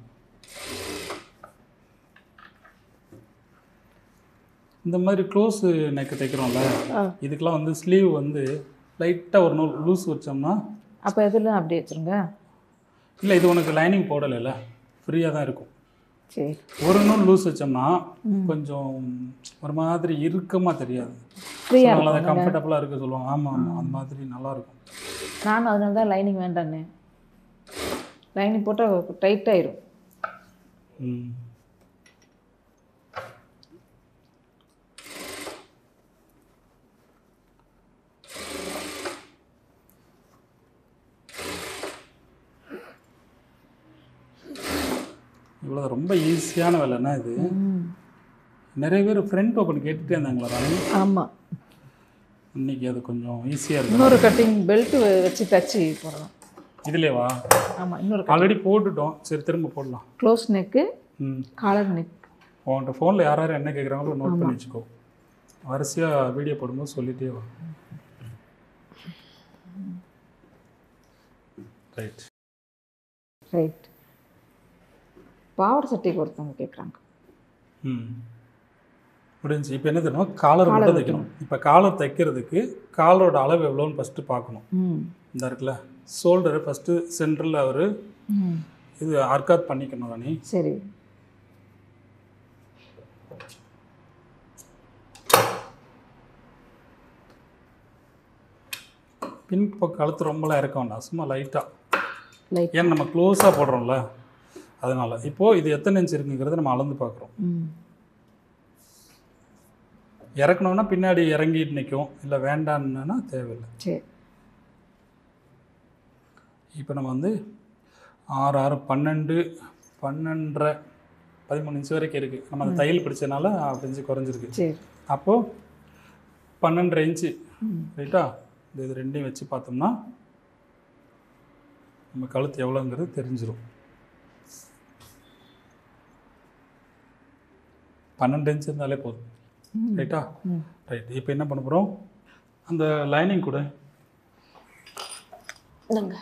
இந்த மாதிரி க்ளோஸ் நெக்கு தைக்கிறோம்ல, இதுக்கெலாம் வந்து ஸ்லீவ் வந்து லைட்டாக ஒரு நூல் லூஸ் வச்சோம்னா. அப்போ எதில் அப்படி வச்சுருங்க. இல்லை இது உனக்கு லைனிங் போடலைல்ல, ஃப்ரீயாக தான் இருக்கும். சரி. ஒரு நூல் லூஸ் வச்சோம்னா கொஞ்சம் ஒரு மாதிரி இறுக்கமாக தெரியாது, ஃப்ரீயாக அதை கம்ஃபர்டபுளாக இருக்க சொல்லுவாங்க. ஆமாம் ஆமாம், அந்த மாதிரி நல்லாயிருக்கும். நானும் அதனால தான் லைனிங் வேண்டான்னு. லைனிங் போட்டால் டைட்டாயிரும். ம் இவ்வளோ ரொம்ப ஈஸியான வேலைன்னா இது. நிறைய பேர் ஃப்ரண்ட் ஓப்பன் கேட்டுகிட்டே இருந்தாங்களா ராணி? ஆமாம், இன்னைக்கு அது கொஞ்சம் ஈஸியாக இருக்கும். இன்னொரு கட்டிங் பெல்ட் வச்சு தச்சு போடலாம். இதுலேவா? ஆமாம், இன்னொரு ஆல்ரெடி போட்டுட்டோம். சரி திரும்ப போடலாம். க்ளோஸ் நெக்கு, ம் காலர் நெக். உன்கிட்ட ஃபோனில் யார் யார் என்ன கேட்குறாங்களோ நோட் பண்ணி வச்சுக்கோ. வரிசையாக வீடியோ போடும்போது சொல்லிகிட்டே வா. Right right. பாவாடை சட்டைக்கு ஒருத்தவங்க கேட்குறாங்க. ம் முடிஞ்சு. இப்போ என்ன தெரியுமா, காலர் மட்டும் தைக்கணும். இப்போ காலர் தைக்கிறதுக்கு காலரோட அளவு எவ்வளோன்னு ஃபஸ்ட்டு பார்க்கணும். ம் இந்த இருக்குல்ல ஷோல்டரு ஃபஸ்ட்டு சென்டரில் ஒரு ம் இது அர்க்காத் பண்ணிக்கணும் ராணி. சரி. பின் பக்கம் கழுத்து ரொம்பலாம் இறக்க வேண்டாம், சும்மா லைட்டாக. லைட் ஏன்னா நம்ம க்ளோஸாக போடுறோம்ல, அதனால். இப்போது இது எத்தனை இன்ச் இருக்குங்கிறத நம்ம அளந்து பார்க்குறோம். ம் இறக்கணுன்னா பின்னாடி இறங்கிட்டு நிற்கும், இல்லை வேண்டான்னா தேவையில்லை. சரி. இப்போ நம்ம வந்து ஆறு ஆறு பன்னெண்டு பன்னெண்டரை பதிமூணு இன்ச்சு வரைக்கும் இருக்குது. நம்ம அந்த தையல் பிடிச்சதுனால ஆஃப் இன்ச்சு குறைஞ்சிருக்கு. சரி. அப்போது பன்னெண்டரை இன்ச்சு ரைட்டா? இந்த இது ரெண்டையும் வச்சு பார்த்தோம்னா நம்ம கழுத்து எவ்வளோங்கிறது தெரிஞ்சிடும். பன்னெண்டு இன்ச்சு இருந்தாலே போதும் ரைட்டா? ரைட். இப்போ என்ன பண்ண போகிறோம், அந்த லைனிங் கூட இல்லைங்க.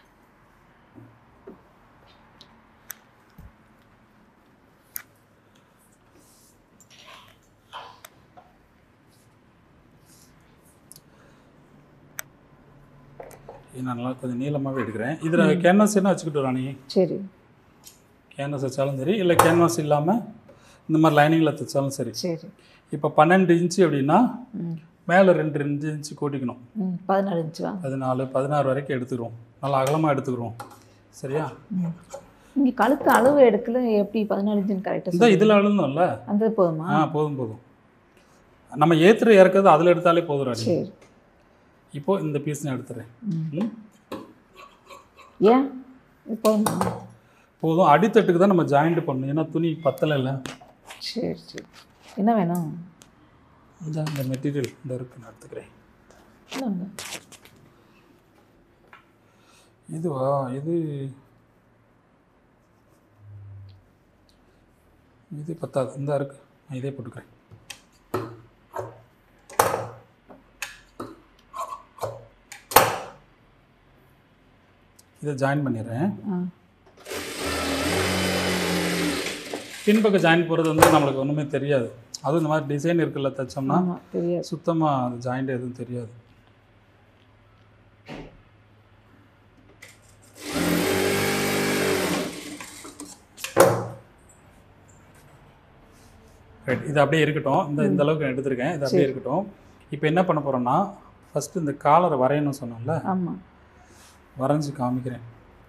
நான் நல்லா கொஞ்சம் நீளமாகவே எடுக்கிறேன். இதில் கேன்வாஸ் என்ன வச்சுக்கிட்டு ராணி? சரி. கேன்வாஸ் வச்சாலும் சரி, இல்லை கேன்வாஸ் இல்லாமல் இந்த மாதிரி லைனிங்கில் தைச்சாலும் சரி. சரி. இப்போ பன்னெண்டு இன்ச்சு அப்படின்னா மேலே ரெண்டு ரெண்டு இன்ச்சு கூட்டிக்கணும். பதினாலு இன்ச்சு பதினாலு பதினாறு வரைக்கும் எடுத்துக்கிறோம். நல்லா அகலமாக எடுத்துக்கிறோம். சரியா? இங்கே கழுத்து அளவு எடுக்கல, எப்படி பதினாலு இன்ச்சுன்னு கரெக்டாக இந்த இதில் அளந்தோம்ல, அந்த போதுமா? ஆ போதும் போதும். நம்ம ஏற்றுற இறக்கிறது அதில் எடுத்தாலே போதும் ராணி. சரி. இப்போது இந்த பீஸ் நான் எடுத்துறேன். ஏன் போதுமா? போதும். அடித்தட்டுக்கு தான் நம்ம ஜாயிண்ட் பண்ணணும், ஏன்னா துணி பத்தலை இல்லை. சரி சரி. என்ன வேணும்? இந்த இந்த மெட்டீரியல் இந்த இருக்கு, நான் எடுத்துக்கிறேன். இதுவா? இது இது பத்தாது, இந்த இருக்கு, நான் இதே போட்டுக்கிறேன். இதை ஜாயின் பண்ணிடுறேன். பின்பக்கம் ஜாயின் போகிறது வந்து நம்மளுக்கு ஒன்றுமே தெரியாது. அதுவும் இந்த மாதிரி டிசைன் இருக்குல்ல தைச்சோம்னா தெரியாது, சுத்தமாக அது ஜாயிண்ட் எதுவும் தெரியாது. ரைட். இது அப்படியே இருக்கட்டும். இந்த இந்த அளவுக்கு நான் எடுத்திருக்கேன், இது அப்படியே இருக்கட்டும். இப்போ என்ன பண்ண போகிறோன்னா, ஃபஸ்ட்டு இந்த காலரை வரையணும்னு சொன்னோம்ல, ஆமாம், வரைஞ்சி காமிக்கிறேன்.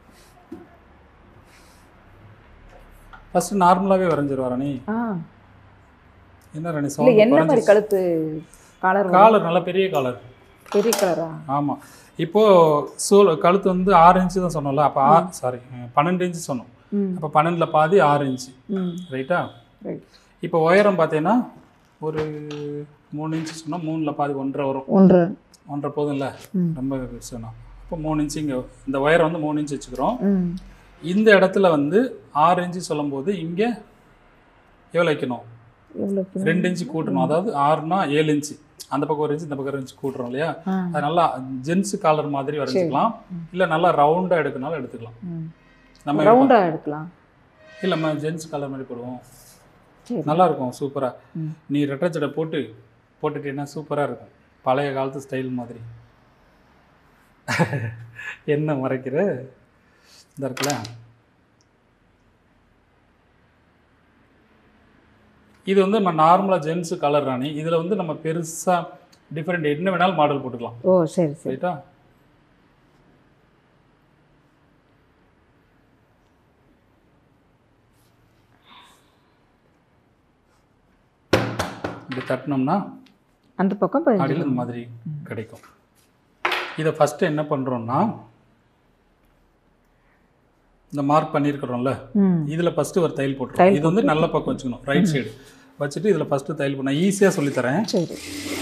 ஃபஸ்ட்டு நார்மலாகவே வரைஞ்சிரு ராணி. என்ன ராணி சொல்ல? என்ன மாதிரி கழுத்து காலர்? காலர் நல்ல பெரிய காலர், பெரிய கலரா? ஆமாம். இப்போது சூழ் கழுத்து வந்து ஆறு இன்ச்சு தான் சொன்னோம்ல, அப்போ ஆ சாரி பன்னெண்டு இன்ச்சு சொன்னோம். அப்போ பன்னெண்டில் பாதி ஆறு இன்ச்சு ரைட்டா? ரைட். இப்போ உயரம் பார்த்தீங்கன்னா ஒரு மூணு இன்ச்சு சொன்னால் மூணில் பாதி ஒன்றரை வரும். ஒன்றரை ஒன்றரை போதும் இல்லை, ரொம்ப சொன்னோம். இப்போ மூணு இன்ச்சு இங்கே இந்த உயரம் வந்து மூணு இன்ச்சு வச்சுக்கிறோம். இந்த இடத்துல வந்து ஆறு இன்ச்சு சொல்லும்போது இங்கே எவ்வளோ வைக்கணும்? ரெண்டு இன்ச்சு கூட்டணும். அதாவது ஆறுனா ஏழு இன்ச்சு, அந்த பக்கம் ஒரு இன்ச்சு இந்த பக்கம் ஒரு இன்ச்சு கூட்டுறோம் இல்லையா? அது நல்லா ஜென்ஸ் காலர் மாதிரி வரைஞ்சிக்கலாம், இல்லை நல்லா ரவுண்டாக எடுக்கனாலும் எடுத்துக்கலாம். நம்ம ரவுண்டாக எடுக்கலாம், இல்லை நம்ம ஜென்ஸ் காலர் மாதிரி போடுவோம், நல்லா இருக்கும் சூப்பராக. நீ ரெட்டச்சடை போட்டு போட்டுட்டீங்கன்னா சூப்பராக இருக்கும், பழைய காலத்து ஸ்டைல் மாதிரி. என்ன மறைக்கிற இந்த இருக்குல்ல, இது வந்து நம்ம நார்மலாக ஜென்ஸு கலர் ராணி. இதில் வந்து நம்ம பெருசாக டிஃப்ரெண்ட் என்ன வேணாலும் மாடல் போட்டுக்கலாம். ஓ சரி சரி. ரைட்டா? இப்படி தட்டினோம்னா அந்த பக்கம் அடியில் இந்த மாதிரி கிடைக்கும். இதை ஃபஸ்ட்டு என்ன பண்ணுறோன்னா, இந்த மார்க் பண்ணியிருக்கிறோம்ல, இதில் ஃபஸ்ட்டு ஒரு தையல் போட்டுருவோம். இது வந்து நல்ல பக்கம் வச்சுக்கணும், ரைட் சைடு வச்சுட்டு இதில் ஃபஸ்ட்டு தையல் பண்ண ஈஸியாக சொல்லித்தரேன். சரி.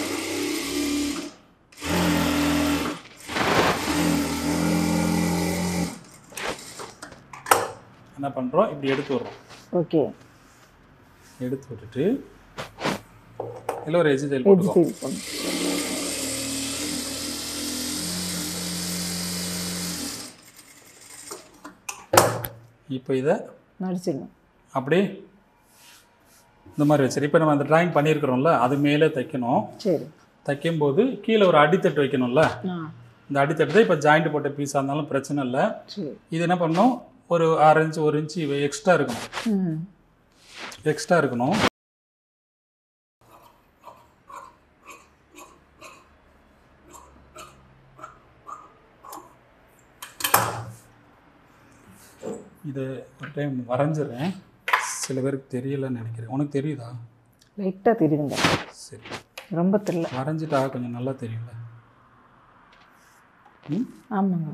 என்ன பண்ணுறோம், இப்படி எடுத்து வர்றோம். ஓகே. எடுத்து விட்டுட்டு இதில் ஒரு எஜ்ஜு தையல் போட்டுருவோம். இப்போ இதை மடிச்சிடணும், அப்படியே இந்த மாதிரி வச்சு. இப்போ நம்ம அந்த ட்ராயிங் பண்ணியிருக்கிறோம்ல, அது மேலே தைக்கணும். சரி. தைக்கும்போது கீழே ஒரு அடித்தட்டு வைக்கணும்ல, இந்த அடித்தட்டு தான் இப்போ ஜாயிண்ட் போட்ட பீஸாக இருந்தாலும் பிரச்சனை இல்லை. இது என்ன பண்ணணும், ஒரு ஆறு இன்ச்சு ஒரு இன்ச்சு எக்ஸ்ட்ரா இருக்கணும், எக்ஸ்ட்ரா இருக்கணும். இது ஒரு டைம் வரைஞ்சிடுறேன். சில பேருக்கு தெரியலன்னு நினைக்கிறேன். உனக்கு தெரியுதா? லைட்டாக தெரியுதுங்க. சரி, ரொம்ப தெரியல. வரைஞ்சிட்டா கொஞ்சம் நல்லா தெரியும்ல. ம் ஆமாங்க.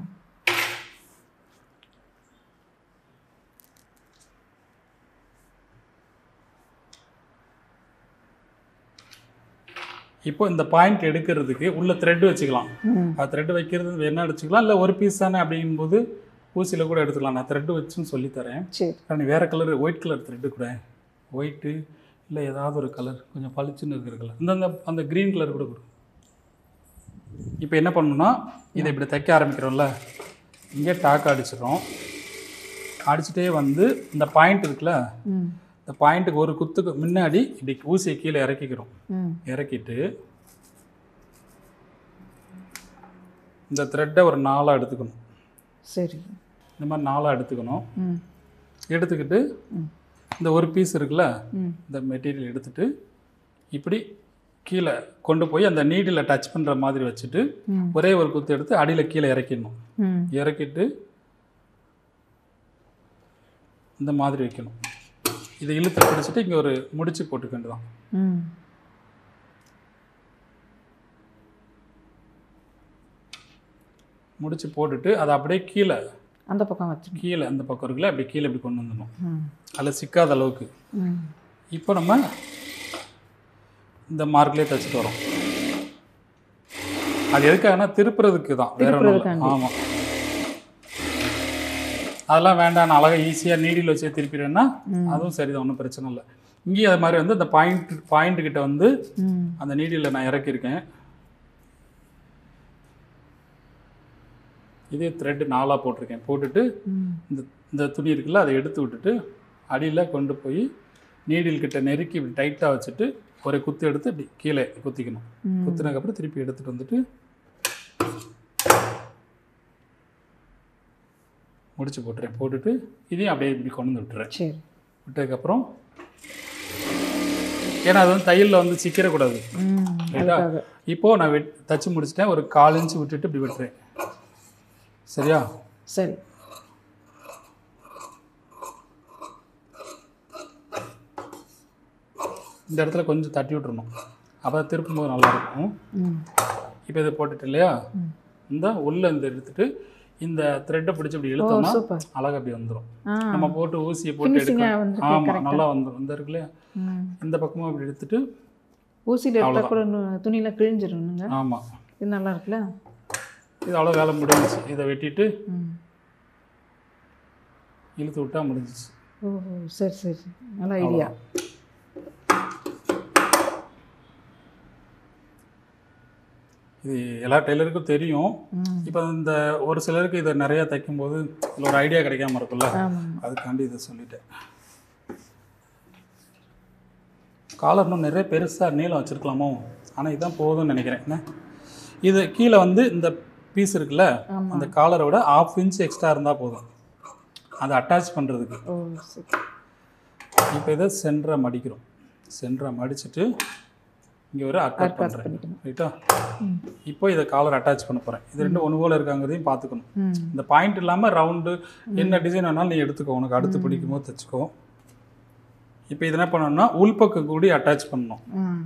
இப்போ இந்த பாயிண்ட் எடுக்கிறதுக்கு உள்ள த்ரெட் வச்சுக்கலாம். அது த்ரெட் வைக்கிறது என்ன வச்சுக்கலாம், இல்லை ஒரு பீஸ் தானே அப்படிங்கும்போது ஊசியில் கூட எடுத்துக்கலாம். நான் த்ரெட்டு வச்சுன்னு சொல்லித்தரேன். சரி. ஆனால் வேறு கலர் ஒயிட் கலர் த்ரெட்டு கூட, ஒயிட்டு இல்லை ஏதாவது ஒரு கலர் கொஞ்சம் பளிச்சுன்னு இருக்கிற கலர், இந்த அந்த அந்த க்ரீன் கலர் கூட கொடு. இப்போ என்ன பண்ணணும்னா இதை இப்படி தைக்க ஆரம்பிக்கிறோம்ல, இங்கே டாக் அடிச்சிடறோம். அடிச்சுட்டே வந்து இந்த பாயிண்ட் இருக்குல்ல, இந்த பாயிண்ட்டுக்கு ஒரு குத்துக்கு முன்னாடி இப்படி ஊசியை கீழே இறக்கிக்கிறோம். இறக்கிட்டு இந்த த்ரெட்டை ஒரு நாளாக எடுத்துக்கணும். சரி. இந்த மாதிரி நாளாக எடுத்துக்கணும். எடுத்துக்கிட்டு இந்த ஒரு பீஸ் இருக்குல்ல, இந்த மெட்டீரியல் எடுத்துட்டு இப்படி கீழே கொண்டு போய் அந்த நீடில் டச் பண்ணுற மாதிரி வச்சுட்டு ஒரே ஒரு குத்து எடுத்து அடியில் கீழே இறக்கிடணும். இறக்கிட்டு இந்த மாதிரி வைக்கணும். இதை இழுத்து பிடிச்சிட்டு இங்கே ஒரு முடிச்சு போட்டுக்க வேண்டியதான். முடிச்சு போட்டுட்டு அதை அப்படியே கீழே அந்த பக்கம் வச்சு கீழே அந்த பக்கம் இருக்குல்ல, அப்படி கீழே இப்படி கொண்டு வந்துடணும், அதில் சிக்காத அளவுக்கு. இப்போ நம்ம இந்த மார்க்லேயே தைச்சிட்டு வரோம். அது எதுக்காகனா திருப்புறதுக்கு தான், வேற ஒன்றும். ஆமாம், அதெல்லாம் வேண்டாம், நான் அழகாக ஈஸியாக நீடில் வச்சு திருப்பிடுவேன்னா அதுவும் சரிதான், ஒன்றும் பிரச்சனை இல்லை. இங்கேயும் அது மாதிரி வந்து அந்த பாயிண்ட் பாயிண்ட் கிட்ட வந்து அந்த நீடில் நான் இறக்கியிருக்கேன். இதே த்ரெட்டு நாலாக போட்டிருக்கேன். போட்டுட்டு இந்த இந்த துணி இருக்குல்ல, அதை எடுத்து விட்டுட்டு அடியில் கொண்டு போய் நீடில் கிட்ட நெருக்கி இப்படி டைட்டாக வச்சுட்டு ஒரு குத்து எடுத்து இப்படி கீழே குத்திக்கணும். குத்துனதுக்கப்புறம் திருப்பி எடுத்துகிட்டு வந்துட்டு முடிச்சு போட்டுறேன். போட்டுட்டு இதையும் அப்படியே இப்படி கொண்டு வந்து விட்டுறேன். விட்டதுக்கப்புறம் ஏன்னா அது வந்து தையலில் வந்து சிக்கிடக்கூடாது. ரைட்டா? இப்போது நான் வெட் தச்சு முடிச்சிட்டேன். ஒரு கால் இன்ச்சு விட்டுட்டு இப்படி விட்டுறேன். சரியா? சரி. இந்த இடத்துல கொஞ்சம் தட்டி விட்டுறணும், அப்போ திருப்பும் போது நல்லாயிருக்கும். இப்போ இதை போட்டுட்டு இல்லையா, இந்த உள்ள இந்த எடுத்துட்டு இந்த த்ரெட்டை பிடிச்சி இப்படி இழுத்தோம்னா அழகாக அப்படி வந்துடும். நம்ம போட்டு ஊசியை போட்டு எடுக்க ஆமாம் நல்லா வந்துடும். இந்த இருக்கு இல்லையா, இந்த பக்கமாக இப்படி எடுத்துட்டு ஊசியில் எடுத்தால் கூட துணியில் கிழிஞ்சிடணுங்க. ஆமாம், இது நல்லா இருக்குல்ல. இது அவ்வளோ வேலை முடிஞ்சிச்சு. இதை வெட்டிட்டு இழுத்து விட்டா முடிஞ்சிச்சு. ஓஹோ, சரி சரி, நல்ல ஐடியா. இது எல்லா டெய்லருக்கும் தெரியும். இப்போ இந்த ஒரு சிலருக்கு இதை நிறையா தைக்கும்போது இதில் ஒரு ஐடியா கிடைக்காம இருக்குல்ல, அதுக்காண்டி இதை சொல்லிட்டேன். காலர் இன்னும் நிறைய பெருசாக நீளம் வச்சுருக்கலாமோ, ஆனால் இதுதான் போதும்னு நினைக்கிறேன். என்ன இது கீழே வந்து இந்த பீஸ் இருக்குல்ல, அந்த காலரை விட ஆஃப் இன்ச் எக்ஸ்ட்ரா இருந்தால் போதும் அதை அட்டாச் பண்ணுறதுக்கு. இப்போ இதை சென்டரை மடிக்கிறோம். சென்டரை மடிச்சுட்டு இங்கே ஒரு அட்டாச் பண்ணுறேன். ரைட்டா? இப்போ இதை காலர் அட்டாச் பண்ண போகிறேன். இது ரெண்டும் ஒன்று போல் இருக்காங்கிறதையும் பார்த்துக்கணும். இந்த பாயிண்ட் இல்லாமல் ரவுண்டு என்ன டிசைன் வேணாலும் நீ எடுத்துக்கோ, உனக்கு அடுத்து பிடிக்கும் போது தைச்சிக்கோ. இப்போ இது என்ன பண்ணணும்னா உள்பக்கம் கூடி அட்டாச் பண்ணணும்.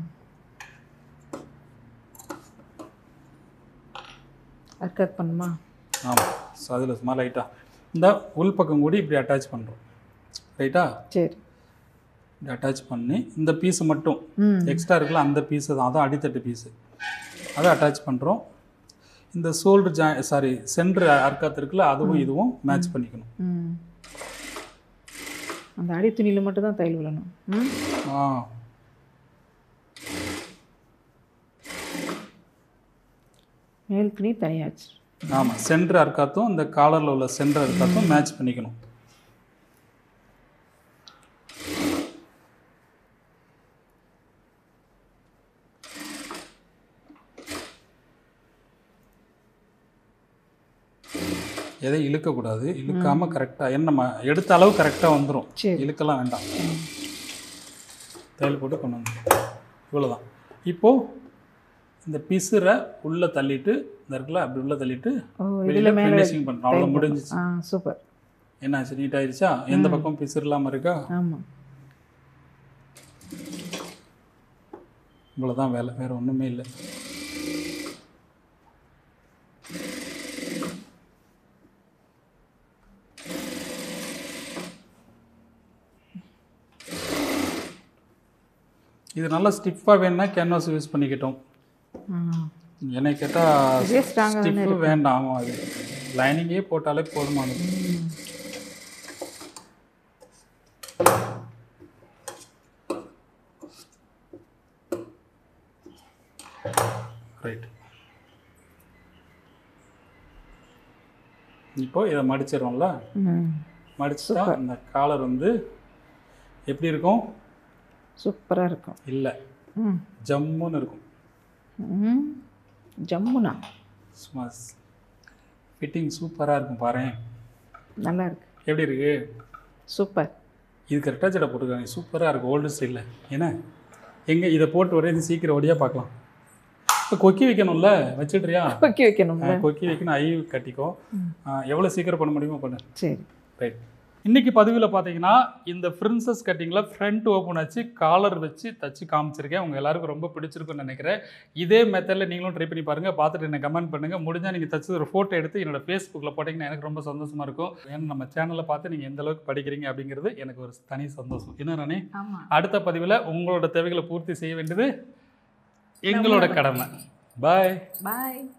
அட்டாச் பண்ணுமா? ஆமாம். ஸோ அதில் சும்மா லைட்டாக இந்த உள்பக்கம் கூடி இப்படி அட்டாச் பண்ணுறோம். ரைட்டா? சரி. இப்படி அட்டாச் பண்ணி இந்த பீஸு மட்டும் எக்ஸ்ட்ரா இருக்குல்ல, அந்த பீஸு தான், அதான் அடித்தட்டு பீஸு, அதை அட்டாச் பண்ணுறோம். இந்த ஷோல்டர் ஜாய் சாரி சென்டர் அர்க்காத்து இருக்குல்ல, அதுவும் இதுவும் மேட்ச் பண்ணிக்கணும். அந்த அடி துணியில் மட்டும் தான் தையல் விடணும். ஆ மேல் துணி தனியாச்சு. ஆமாம், சென்டர் அர்க்காத்தும் இந்த காலரில் உள்ள சென்டர் அர்க்காத்தும் மேட்ச் பண்ணிக்கணும். எதையும் இழுக்கக்கூடாது. இழுக்காமல் கரெக்டாக என்ன நம்ம எடுத்த அளவு கரெக்டாக வந்துடும். இழுக்கலாம் வேண்டாம். தையல் போட்டு கொண்டு வந்துடும். இவ்வளோதான். இப்போது இந்த பிசுரை உள்ளே தள்ளிட்டு இந்த இருக்குல்ல, அப்படி உள்ளே தள்ளிட்டு வெளியில் ஃபினிஷிங் பண்ணுறோம். அவ்வளோ முடிஞ்சிச்சு. சூப்பர். என்னாச்சு நீட் ஆயிடுச்சா? எந்த பக்கம் பிசுறு இல்லாமல் இருக்கா? ஆமாம். இவ்வளோதான் வேலை, வேறு ஒன்றுமே இல்லை. இது நல்லா ஸ்டிஃபாக வேணும்னா கேன்வாஸ் யூஸ் பண்ணிக்கிட்டோம். என்னை கேட்டால் ஸ்டிஃபு வேண்டாம். ஆமாம், அது லைனிங்கே போட்டாலே போதுமானது. ரைட். இப்போ இதை மடிச்சிடுறோம்ல. மடிச்சுட்டா இந்த காலர் வந்து எப்படி இருக்கும்? சூப்பராக இருக்கும். இல்லை, ஜம்முன்னு இருக்கும். ஜம்முனா சும்மா ஃபிட்டிங் சூப்பராக இருக்கும். பாரு, நல்லா இருக்கு. எப்படி இருக்கு? சூப்பர். இது கரெக்டாக சட்டை போட்டுருக்காங்க, சூப்பராக இருக்கும். ஓல்டு ஸ்டைலில். ஏன்னா எங்கே இதை போட்டு ஒரே இது சீக்கிரம் ஒடியாக பார்க்கலாம். இப்போ கொக்கி வைக்கணும்ல, வச்சுட்றியா? கொக்கி வைக்கணும். கொக்கி வைக்கணும். ஐ கட்டிக்கோ. எவ்வளோ சீக்கிரம் பண்ண முடியுமோ பண்ணு. சரி, ரைட். இன்றைக்கி பதிவில் பார்த்தீங்கன்னா இந்த பிரின்சஸ் கட்டிங்கில் ஃப்ரண்ட் ஓப்பன் வச்சு காலர் வச்சு தச்சு காமிச்சிருக்கேன். உங்கள் எல்லாருக்கும் ரொம்ப பிடிச்சிருக்குன்னு நினைக்கிறேன். இதே மெத்தடில் நீங்களும் ட்ரை பண்ணி பாருங்கள். பார்த்துட்டு என்ன கமெண்ட் பண்ணுங்கள். முடிஞ்சால் நீங்கள் தச்சு ஒரு ஃபோட்டோ எடுத்து என்னோடய ஃபேஸ்புக்கில் போட்டிங்கன்னா எனக்கு ரொம்ப சந்தோஷமாக இருக்கும். ஏன்னா நம்ம சேனலில் பார்த்து நீங்கள் எந்த அளவுக்கு படிக்கிறீங்க அப்படிங்கிறது எனக்கு ஒரு தனி சந்தோஷம். என்ன ராணி? அடுத்த பதிவில் உங்களோட தேவைகளை பூர்த்தி செய்ய வேண்டியது எங்களோட கடமை. பாய் பாய்.